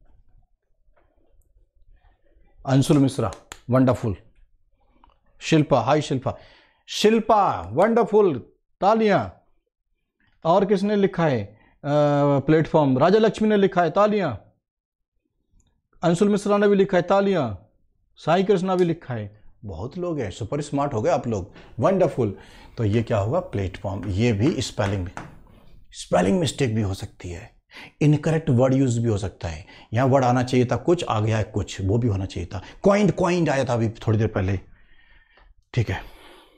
Anshul Mishra, wonderful. Shilpa, hi Shilpa, Shilpa wonderful, तालियां। और किसने लिखा है प्लेटफॉर्म, राजा लक्ष्मी ने लिखा है, तालियां। अंशुल मिश्रा ने भी लिखा है, तालियां। साई कृष्णा भी लिखा है, बहुत लोग हैं, सुपर स्मार्ट हो गए आप लोग, वंडरफुल। तो ये क्या होगा, प्लेटफॉर्म। ये भी स्पेलिंग स्पेलिंग मिस्टेक भी हो सकती है, इनकरेक्ट वर्ड यूज भी हो सकता है। यहाँ वर्ड आना चाहिए था कुछ, आ गया है कुछ, वो भी होना चाहिए था। कॉइंड कॉइंड आया था अभी थोड़ी देर पहले, ठीक है।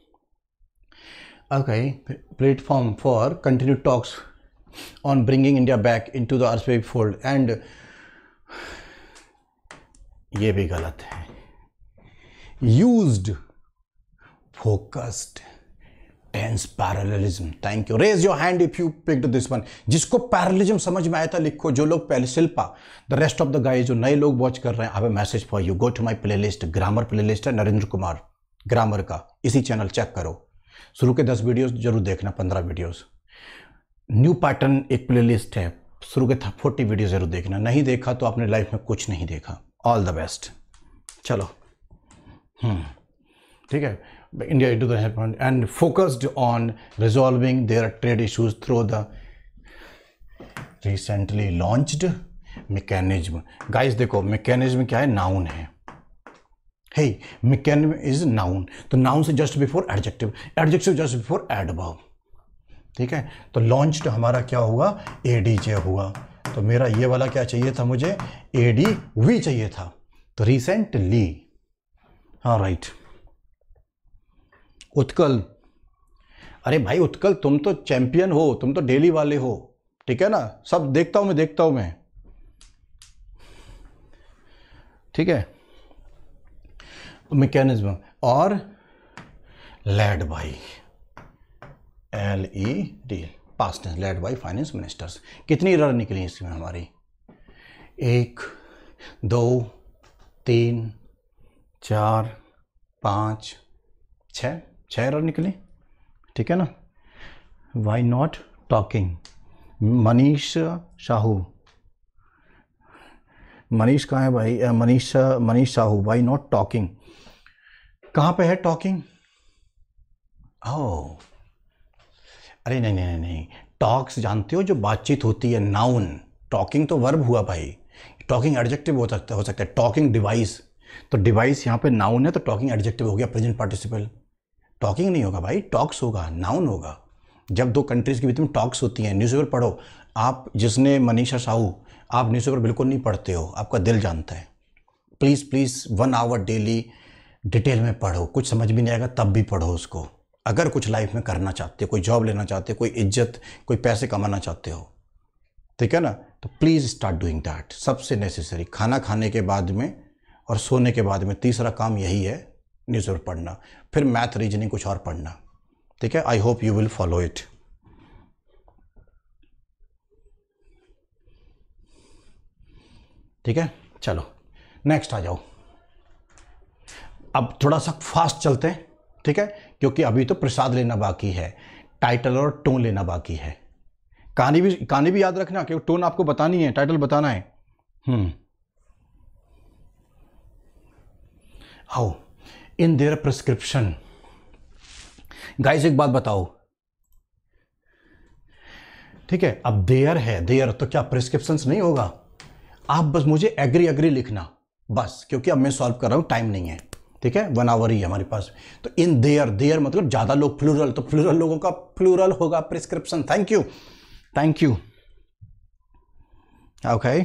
Okay, platform for continue talks on bringing India back into the earthquake fold, and ये भी गलत है। Used, focused, tense, parallelism. Thank you, raise your hand if you picked this one. जिसको पैरेललिज्म समझ में आया था लिखो, जो लोग पहले, Shilpa, the rest of the guys जो नए लोग वॉच कर रहे हैं, I have a message for you, go to my playlist, grammar playlist है नरेंद्र कुमार ग्रामर का, इसी चैनल चेक करो। शुरू के दस वीडियोस जरूर देखना, पंद्रह वीडियोस। न्यू पैटर्न एक प्लेलिस्ट है, शुरू के फोर्टी वीडियो जरूर देखना, नहीं देखा तो आपने लाइफ में कुछ नहीं देखा। All the best. चलो, हम्म ठीक है। India into the help and focused on resolving their trade issues through the recently launched mechanism. Guys देखो, mechanism क्या है, noun है। Hey, mechanism is noun, तो noun से just before adjective, adjective just before adverb, ठीक है। तो launched हमारा क्या हुआ, adj हुआ। तो मेरा ये वाला क्या चाहिए था, मुझे adv चाहिए था, तो recently, हाँ राइट। उत्कल, अरे भाई उत्कल, तुम तो चैंपियन हो, तुम तो डेली वाले हो, ठीक है ना, सब देखता हूं मैं, देखता हूं मैं, ठीक है। मैकेनिज्म और led by, L E D, past tense, led by finance ministers. कितनी एरर निकली इसमें हमारी, एक, दो, तीन, चार, पाँच, छः, छः एरर निकली, ठीक है ना। Why not talking, Manish Sahu, Manish कहाँ है भाई, Manish Manish Sahu, why not talking, कहाँ पे है टॉकिंग, ओह अरे नहीं नहीं नहीं, टॉक्स जानते हो जो बातचीत होती है, नाउन। टॉकिंग तो वर्ब हुआ भाई, टॉकिंग एडजेक्टिव हो सकता हो सकता है। टॉकिंग डिवाइस, तो डिवाइस यहाँ पे नाउन है, तो टॉकिंग एडजेक्टिव हो गया, प्रेजेंट पार्टिसिपल। टॉकिंग नहीं होगा भाई, टॉक्स होगा, नाउन होगा। जब दो कंट्रीज के बीच में टॉक्स होती हैं, न्यूज़पेपर पढ़ो, आप जिसने मनीषा साहू, आप न्यूज़पेपर बिल्कुल नहीं पढ़ते हो, आपका दिल जानता है। Please please one hour daily detail में पढ़ो, कुछ समझ भी नहीं आएगा तब भी पढ़ो उसको। अगर कुछ लाइफ में करना चाहते हो, कोई जॉब लेना चाहते हो, कोई इज्जत, कोई पैसे कमाना चाहते हो, ठीक है ना, तो प्लीज़ स्टार्ट डूइंग दैट। सबसे नेसेसरी खाना खाने के बाद में और सोने के बाद में तीसरा काम यही है, न्यूज़पेपर पढ़ना, फिर मैथ रीजनिंग कुछ और पढ़ना, ठीक है। I hope you will follow it. ठीक है, चलो नेक्स्ट आ जाओ। अब थोड़ा सा फास्ट चलते हैं, ठीक है, क्योंकि अभी तो प्रसाद लेना बाकी है, टाइटल और टोन लेना बाकी है। कहानी भी कहानी भी याद रखना, क्योंकि टोन आपको बतानी है, टाइटल बताना है। हम्म आओ, इन देयर प्रिस्क्रिप्शन। गाइस एक बात बताओ, ठीक है, अब देयर है, देयर तो क्या प्रिस्क्रिप्शंस नहीं होगा? आप बस मुझे एग्री एग्री लिखना बस, क्योंकि अब मैं सॉल्व कर रहा हूं, टाइम नहीं है, ठीक है, वन आवर ही है हमारे पास। तो इन देयर, देयर मतलब ज्यादा लोग, प्लूरल, तो प्लूरल लोगों का प्लूरल होगा prescription. Thank you, thank you, okay,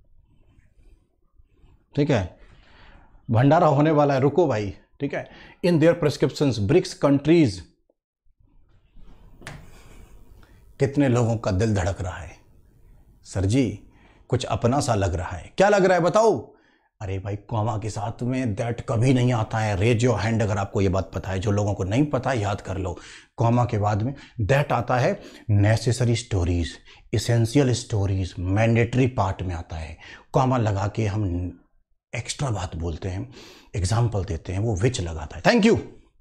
ठीक है, भंडारा होने वाला है, रुको भाई, ठीक है। In their prescriptions BRICS countries, कितने लोगों का दिल धड़क रहा है? सर जी कुछ अपना सा लग रहा है, क्या लग रहा है बताओ? अरे भाई कॉमा के साथ में दैट कभी नहीं आता है। रेज योर हैंड अगर आपको ये बात पता है, जो लोगों को नहीं पता याद कर लो, कॉमा के बाद में दैट आता है necessary stories, essential stories, mandatory part में आता है। कॉमा लगा के हम एक्स्ट्रा बात बोलते हैं, एग्जाम्पल देते हैं, वो विच लगाता है। Thank you.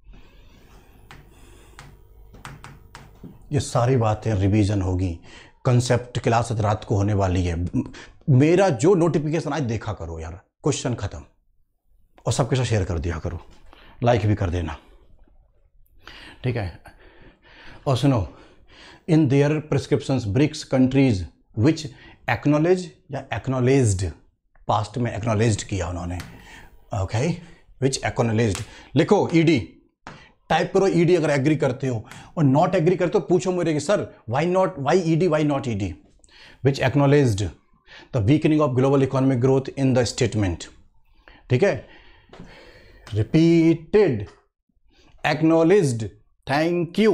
ये सारी बातें रिवीजन होगी, कंसेप्ट क्लास रात को होने वाली है। मेरा जो नोटिफिकेशन आज देखा करो यार, क्वेश्चन खत्म, और सबके साथ शेयर कर दिया करो, लाइक भी कर देना, ठीक है। और सुनो, in their prescriptions BRICS countries which acknowledge या एक्नॉलेज्ड, पास्ट में एक्नॉलेज्ड किया उन्होंने, ओके, विच एक्नॉलेज्ड, लिखो ईडी, टाइप करो ईडी अगर एग्री करते हो, और नॉट एग्री करते हो पूछो मेरे कि sir why not, why ED, why not ED. Which acknowledged the weakening of global economic growth in the statement, ठीक है, repeated, acknowledged, thank you.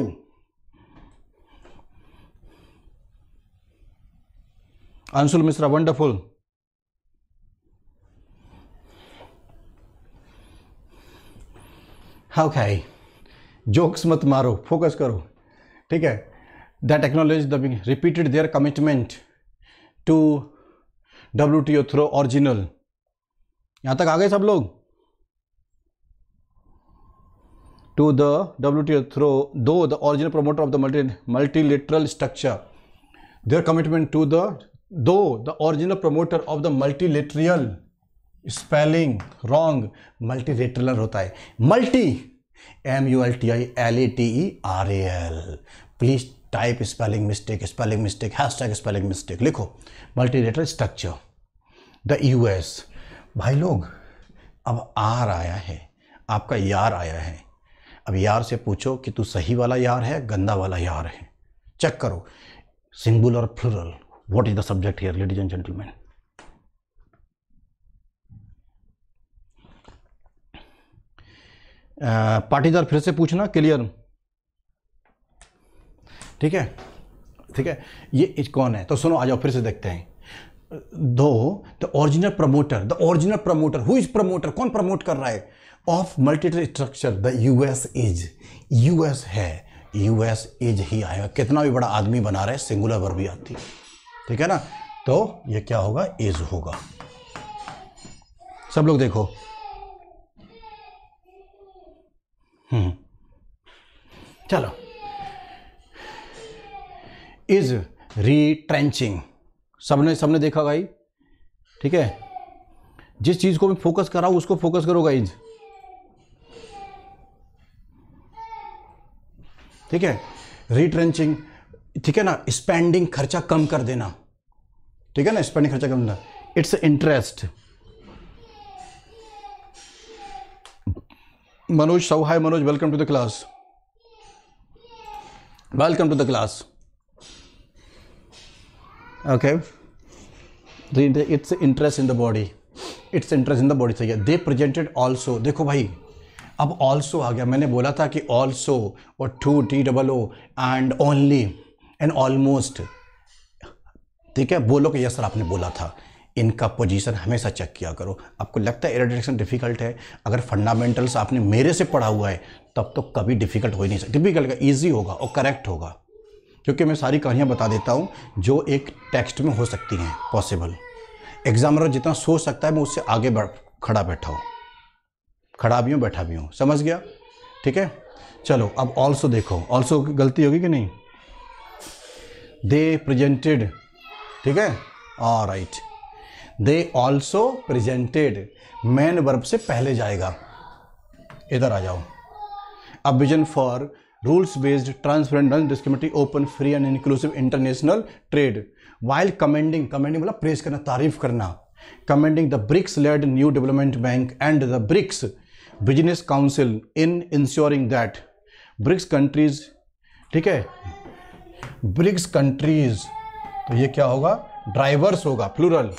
Anshul Mishra wonderful, okay, jokes मत मारो, फोकस करो, ठीक है। That acknowledge the repeated their commitment to W T O through original. यहां तक आ गए सब लोग? To the W T O through though the original promoter of the multi multilateral structure, their commitment to the though the original promoter of the multilateral, spelling wrong, multilateral होता है multi, M U L T I L A T E R A L. Please type spelling mistake, spelling mistake, hashtag spelling mistake लिखो। Multilateral structure, the US. भाई लोग अब आर आया है, आपका यार आया है, अब यार से पूछो कि तू सही वाला यार है, गंदा वाला यार है, चेक करो। Singular plural, what is the subject here ladies and gentleman? Patidar फिर से पूछना, क्लियर, ठीक है, ठीक है। ये इज कौन है? तो सुनो, आ जाओ फिर से देखते हैं। Though the original promoter, the original promoter, who is promoter, कौन प्रमोट कर रहा है? Of multilateral structure, the US is, US है, यूएस इज ही आएगा। कितना भी बड़ा आदमी बना रहे, सिंगुलर वर्ब भी आती है, ठीक है ना। तो ये क्या होगा? इज होगा। सब लोग देखो, हम्म चलो, इज रीट्रेंचिंग, सबने सबने देखा भाई, ठीक है। जिस चीज को मैं फोकस कर रहा हूं उसको फोकस करो गाइज, ठीक है। रीट्रेंचिंग, ठीक है ना। स्पेंडिंग, खर्चा कम कर देना, ठीक है ना, स्पेंडिंग खर्चा कम करना। It's interest. Manoj Sahu, hi Manoj, welcome to the class, welcome to the class. Okay, it's interest in the body, it's interest in the body चाहिए। दे प्रेजेंटेड ऑल्सो, देखो भाई अब ऑल्सो आ गया, मैंने बोला था कि ऑल्सो और to T double O and only and almost, ठीक है, बोलो कि यस सर आपने बोला था। इनका पोजीशन हमेशा चेक किया करो। आपको लगता है एरर डिटेक्शन डिफिकल्ट है, अगर फंडामेंटल्स आपने मेरे से पढ़ा हुआ है तब तो कभी डिफिकल्ट हो ही नहीं सकता। डिफिकल्ट का ईजी होगा और करेक्ट होगा, क्योंकि मैं सारी कहानियाँ बता देता हूँ जो एक टेक्स्ट में हो सकती हैं पॉसिबल। एग्जामिनर जितना सोच सकता है मैं उससे आगे बढ़ खड़ा बैठा हूँ, खड़ा भी हूँ बैठा भी हूँ, समझ गया, ठीक है। चलो अब ऑल्सो देखो, ऑल्सो गलती होगी कि नहीं, दे प्रेजेंटेड, ठीक है, alright, they also presented, main verb से पहले जाएगा, इधर आ जाओ। A vision for rules based transparent non discriminatory open free and inclusive international trade while commending, commending मतलब प्रेस करना, तारीफ करना, commending the BRICS led new development bank and the BRICS business council in ensuring that BRICS countries, ठीक है, ब्रिक्स कंट्रीज, तो ये क्या होगा, ड्राइवर्स होगा, प्लूरल,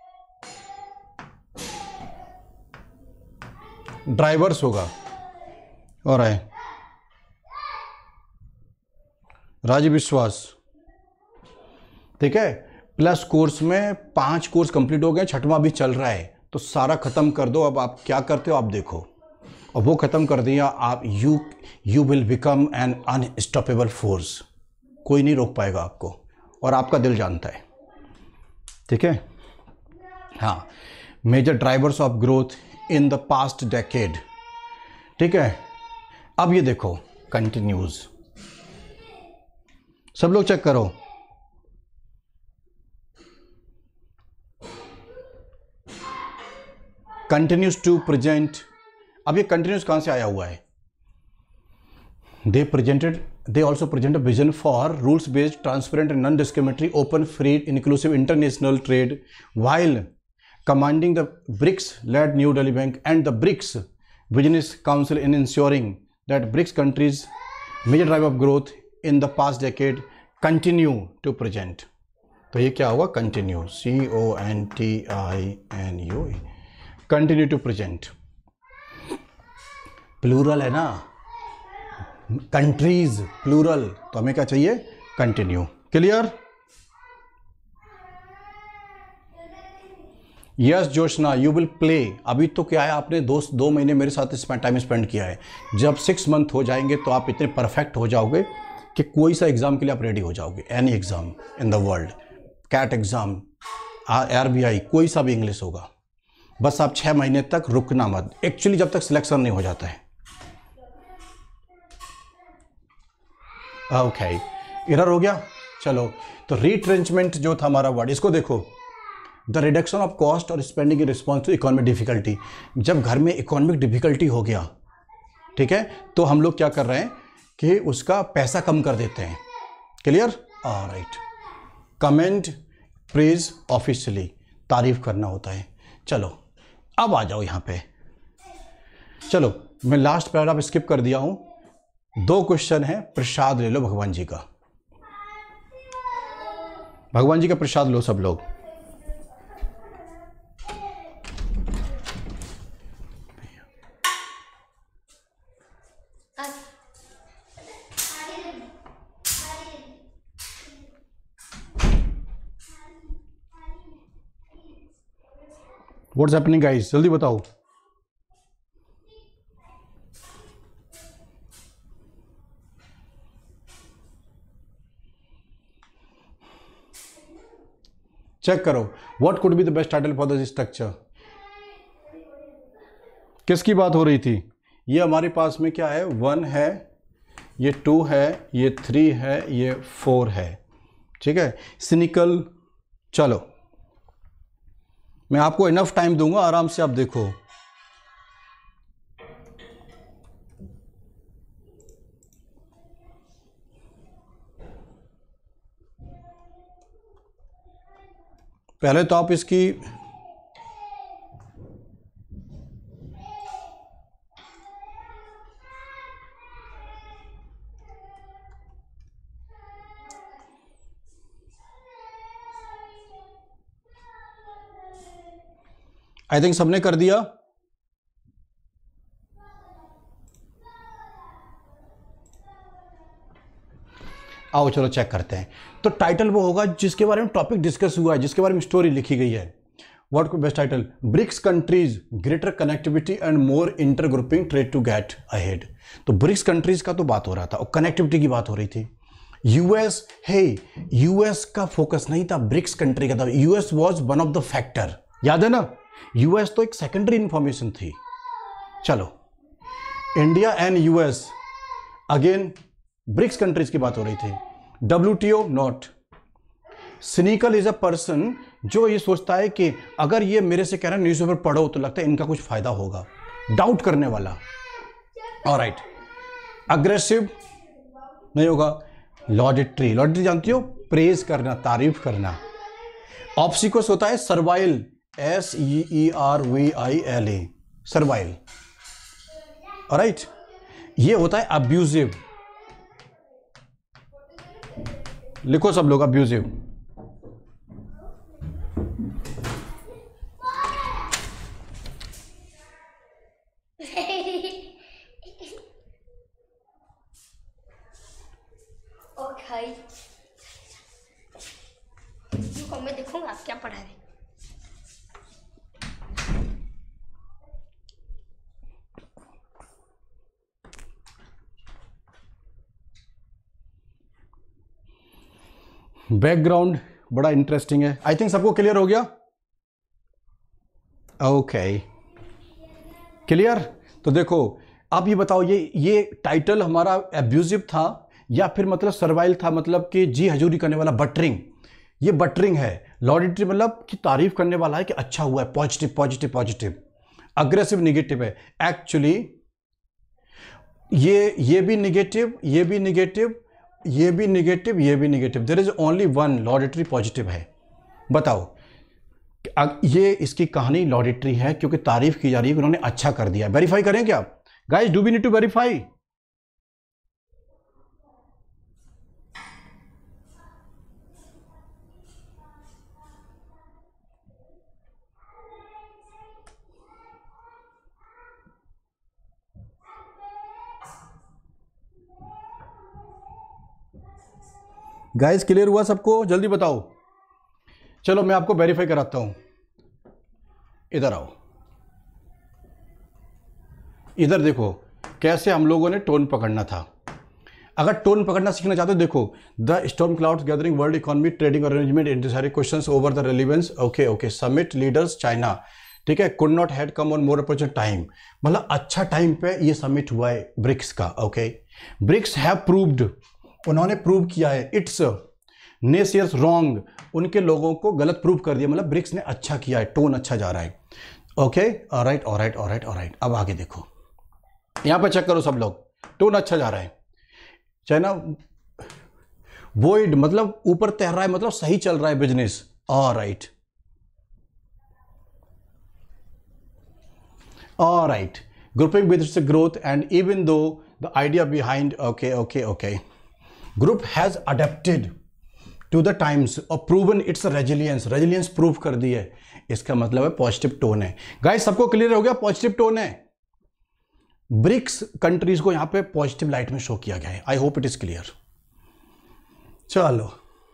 ड्राइवर्स होगा। और है राज विश्वास, ठीक है, प्लस कोर्स में पांच कोर्स कंप्लीट हो गए, छठवां भी चल रहा है, तो सारा खत्म कर दो। अब आप क्या करते हो आप देखो, और वो खत्म कर दिया आप, you you will become an unstoppable force, कोई नहीं रोक पाएगा आपको, और आपका दिल जानता है, ठीक है। हाँ, major drivers of growth in the past decade, ठीक है। अब ये देखो कंटिन्यूज, सब लोग चेक करो, कंटिन्यूज टू प्रेजेंट। अब ये कंटिन्यूज कहां से आया हुआ है, they presented, they also present a vision for rules based transparent and non-discriminatory open free inclusive international trade while commanding the BRICS led New Delhi Bank and the BRICS Business Council in ensuring that BRICS countries major driver of growth in the past decade continue to present। तो ये क्या होगा, continue, C O N T I N U E, continue to present, plural है ना, कंट्रीज प्लूरल, तो हमें क्या चाहिए, continue. Clear, yes Joshna you will play. अभी तो क्या है, आपने दोस्त दो महीने मेरे साथ टाइम स्पेंड किया है, जब सिक्स मंथ हो जाएंगे तो आप इतने परफेक्ट हो जाओगे कि कोई सा एग्जाम के लिए आप रेडी हो जाओगे, any exam in the world, CAT exam, R B I, कोई सा भी इंग्लिश होगा, बस आप छः महीने तक रुकना मत, एक्चुअली जब तक सिलेक्शन नहीं हो जाता है। ओके okay, इधर हो गया। चलो, तो रिट्रेंचमेंट जो था हमारा वर्ड, इसको देखो, द रिडक्शन ऑफ कॉस्ट और spending in response to economic difficulty. जब घर में इकोनॉमिक डिफिकल्टी हो गया, ठीक है, तो हम लोग क्या कर रहे हैं कि उसका पैसा कम कर देते हैं। Clear, alright, comment praise officially, तारीफ करना होता है। चलो अब आ जाओ यहाँ पे, चलो मैं लास्ट पैराग्राफ स्किप कर दिया हूँ, दो क्वेश्चन है, प्रसाद ले लो भगवान जी का, भगवान जी का प्रसाद लो सब लोग। व्हाट्स हैपनिंग गाइस, जल्दी बताओ। चेक करो, what could be the best title for this structure. किसकी बात हो रही थी, ये हमारे पास में क्या है, वन है, ये टू है, ये थ्री है, ये फोर है, ठीक है, सिनिकल। चलो मैं आपको इनफ टाइम दूंगा, आराम से आप देखो। पहले तो आप इसकी आई थिंक सबने कर दिया। आओ चलो चेक करते हैं। तो टाइटल वो होगा जिसके बारे में टॉपिक डिस्कस हुआ है, जिसके बारे में स्टोरी लिखी गई है। व्हाट को best title? BRICS countries greater connectivity and more inter grouping trade to get ahead. तो ब्रिक्स कंट्रीज का तो बात हो रहा था और कनेक्टिविटी की बात हो रही थी। यूएस, हे यूएस का फोकस नहीं था, ब्रिक्स कंट्री का था। US was one of the factor, याद है ना? यूएस तो एक सेकेंडरी इंफॉर्मेशन थी। चलो, India and US, again BRICS countries की बात हो रही थी। WTO not. Cynical is a person जो ये सोचता है कि अगर ये मेरे से कह रहे हैं न्यूज़पेपर पढ़ो तो लगता है इनका कुछ फायदा होगा, डाउट करने वाला। ऑलराइट, अग्रेसिव नहीं होगा। लॉडिट्री, लॉडिट्री जानती हो? प्रेज करना, तारीफ करना। ऑब्सिक्वस होता है servile, S E E R V I L A, servile. Alright, ये होता है अब्यूजिव। लिखो सब लोग, अब्यूजिव। मैं देखूंगा आप क्या पढ़ा रहे। बैकग्राउंड बड़ा इंटरेस्टिंग है। आई थिंक सबको क्लियर हो गया। Okay, clear. तो देखो आप ये बताओ, ये ये टाइटल हमारा एब्यूजिव था या फिर मतलब सर्वाइल था, मतलब कि जी हजूरी करने वाला, बटरिंग। ये बटरिंग है। लॉडिट्री मतलब कि तारीफ करने वाला है कि अच्छा हुआ है, positive positive positive. Aggressive negative है। एक्चुअली ये ये भी निगेटिव, ये भी निगेटिव, ये भी निगेटिव, ये भी negative. There is only one laudatory positive है। बताओ, ये इसकी कहानी लॉडिट्री है क्योंकि तारीफ की जा रही है कि उन्होंने अच्छा कर दिया। वेरीफाई करें क्या guys? Do we need to verify? Guys clear हुआ सबको? जल्दी बताओ। चलो मैं आपको वेरीफाई कराता हूं। इधर आओ, इधर देखो कैसे हम लोगों ने टोन पकड़ना था। अगर टोन पकड़ना सीखना चाहते हो, देखो the storm clouds gathering, world economy, trading arrangement, इंटरसारी questions over the relevance. Okay okay, summit leaders China, ठीक है। Could not had come on more opportunity time, मतलब अच्छा टाइम पे ये समिट हुआ है ब्रिक्स का। ओके, ब्रिक्स हैव प्रूव्ड, उन्होंने प्रूव किया है, इट्स नेसियर्स रॉन्ग, उनके लोगों को गलत प्रूव कर दिया, मतलब ब्रिक्स ने अच्छा किया है, टोन अच्छा जा रहा है। Okay, alright alright alright alright. अब आगे देखो, यहां पर चेक करो सब लोग, टोन अच्छा जा रहा है। चाइना वॉइड मतलब ऊपर तैर रहा है, मतलब सही चल रहा है business. Alright alright, grouping with its growth and even though the idea behind, okay okay okay, group has adapted to the times और proven its resilience, resilience prove कर दी है। इसका मतलब है पॉजिटिव टोन है। गाइस सबको क्लियर हो गया? पॉजिटिव टोन है। ब्रिक्स कंट्रीज को यहां पे पॉजिटिव लाइट में शो किया गया है। I hope it is clear. चलो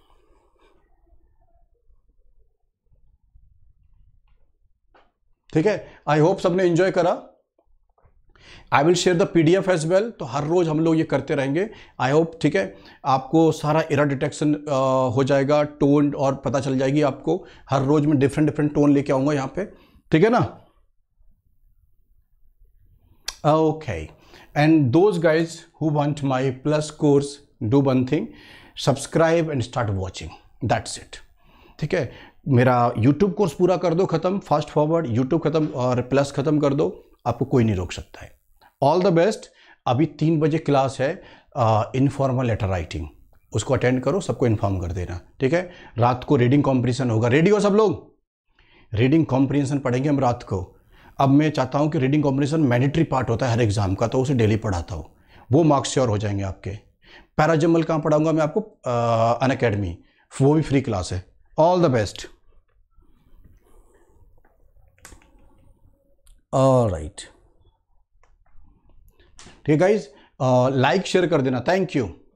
ठीक है, आई होप सबने एंजॉय करा। I will share the PDF as well. तो हर रोज हम लोग ये करते रहेंगे। आई होप, ठीक है, आपको सारा एरर डिटेक्शन हो जाएगा, टोन और पता चल जाएगी आपको। हर रोज मैं डिफरेंट डिफरेंट टोन लेके आऊंगा यहाँ पे, ठीक है ना? Okay, and those guys who want my plus course, do one thing, subscribe and start watching, that's it. ठीक है, मेरा यूट्यूब कोर्स पूरा कर दो खत्म, फास्ट फॉरवर्ड यूट्यूब खत्म और प्लस खत्म कर दो, आपको कोई नहीं रोक सकता है। All the best. अभी तीन बजे क्लास है इनफॉर्मल लेटर राइटिंग, उसको अटेंड करो, सबको इन्फॉर्म कर देना, ठीक है। रात को रीडिंग कॉम्प्रिहेंशन होगा, रेडी हो सब लोग? रीडिंग कॉम्प्रिहेंशन पढ़ेंगे हम रात को। अब मैं चाहता हूँ कि रीडिंग कॉम्प्रिहेंशन मैंडेटरी पार्ट होता है हर एग्जाम का, तो उसे डेली पढ़ाता हूँ, वो मार्क्स श्योर हो जाएंगे आपके। पैराजमल कहाँ पढ़ाऊंगा मैं आपको? अनअकैडमी, वो भी फ्री क्लास है। All the best. ऑलराइट, ठीक है गाइज, लाइक शेयर कर देना, थैंक यू।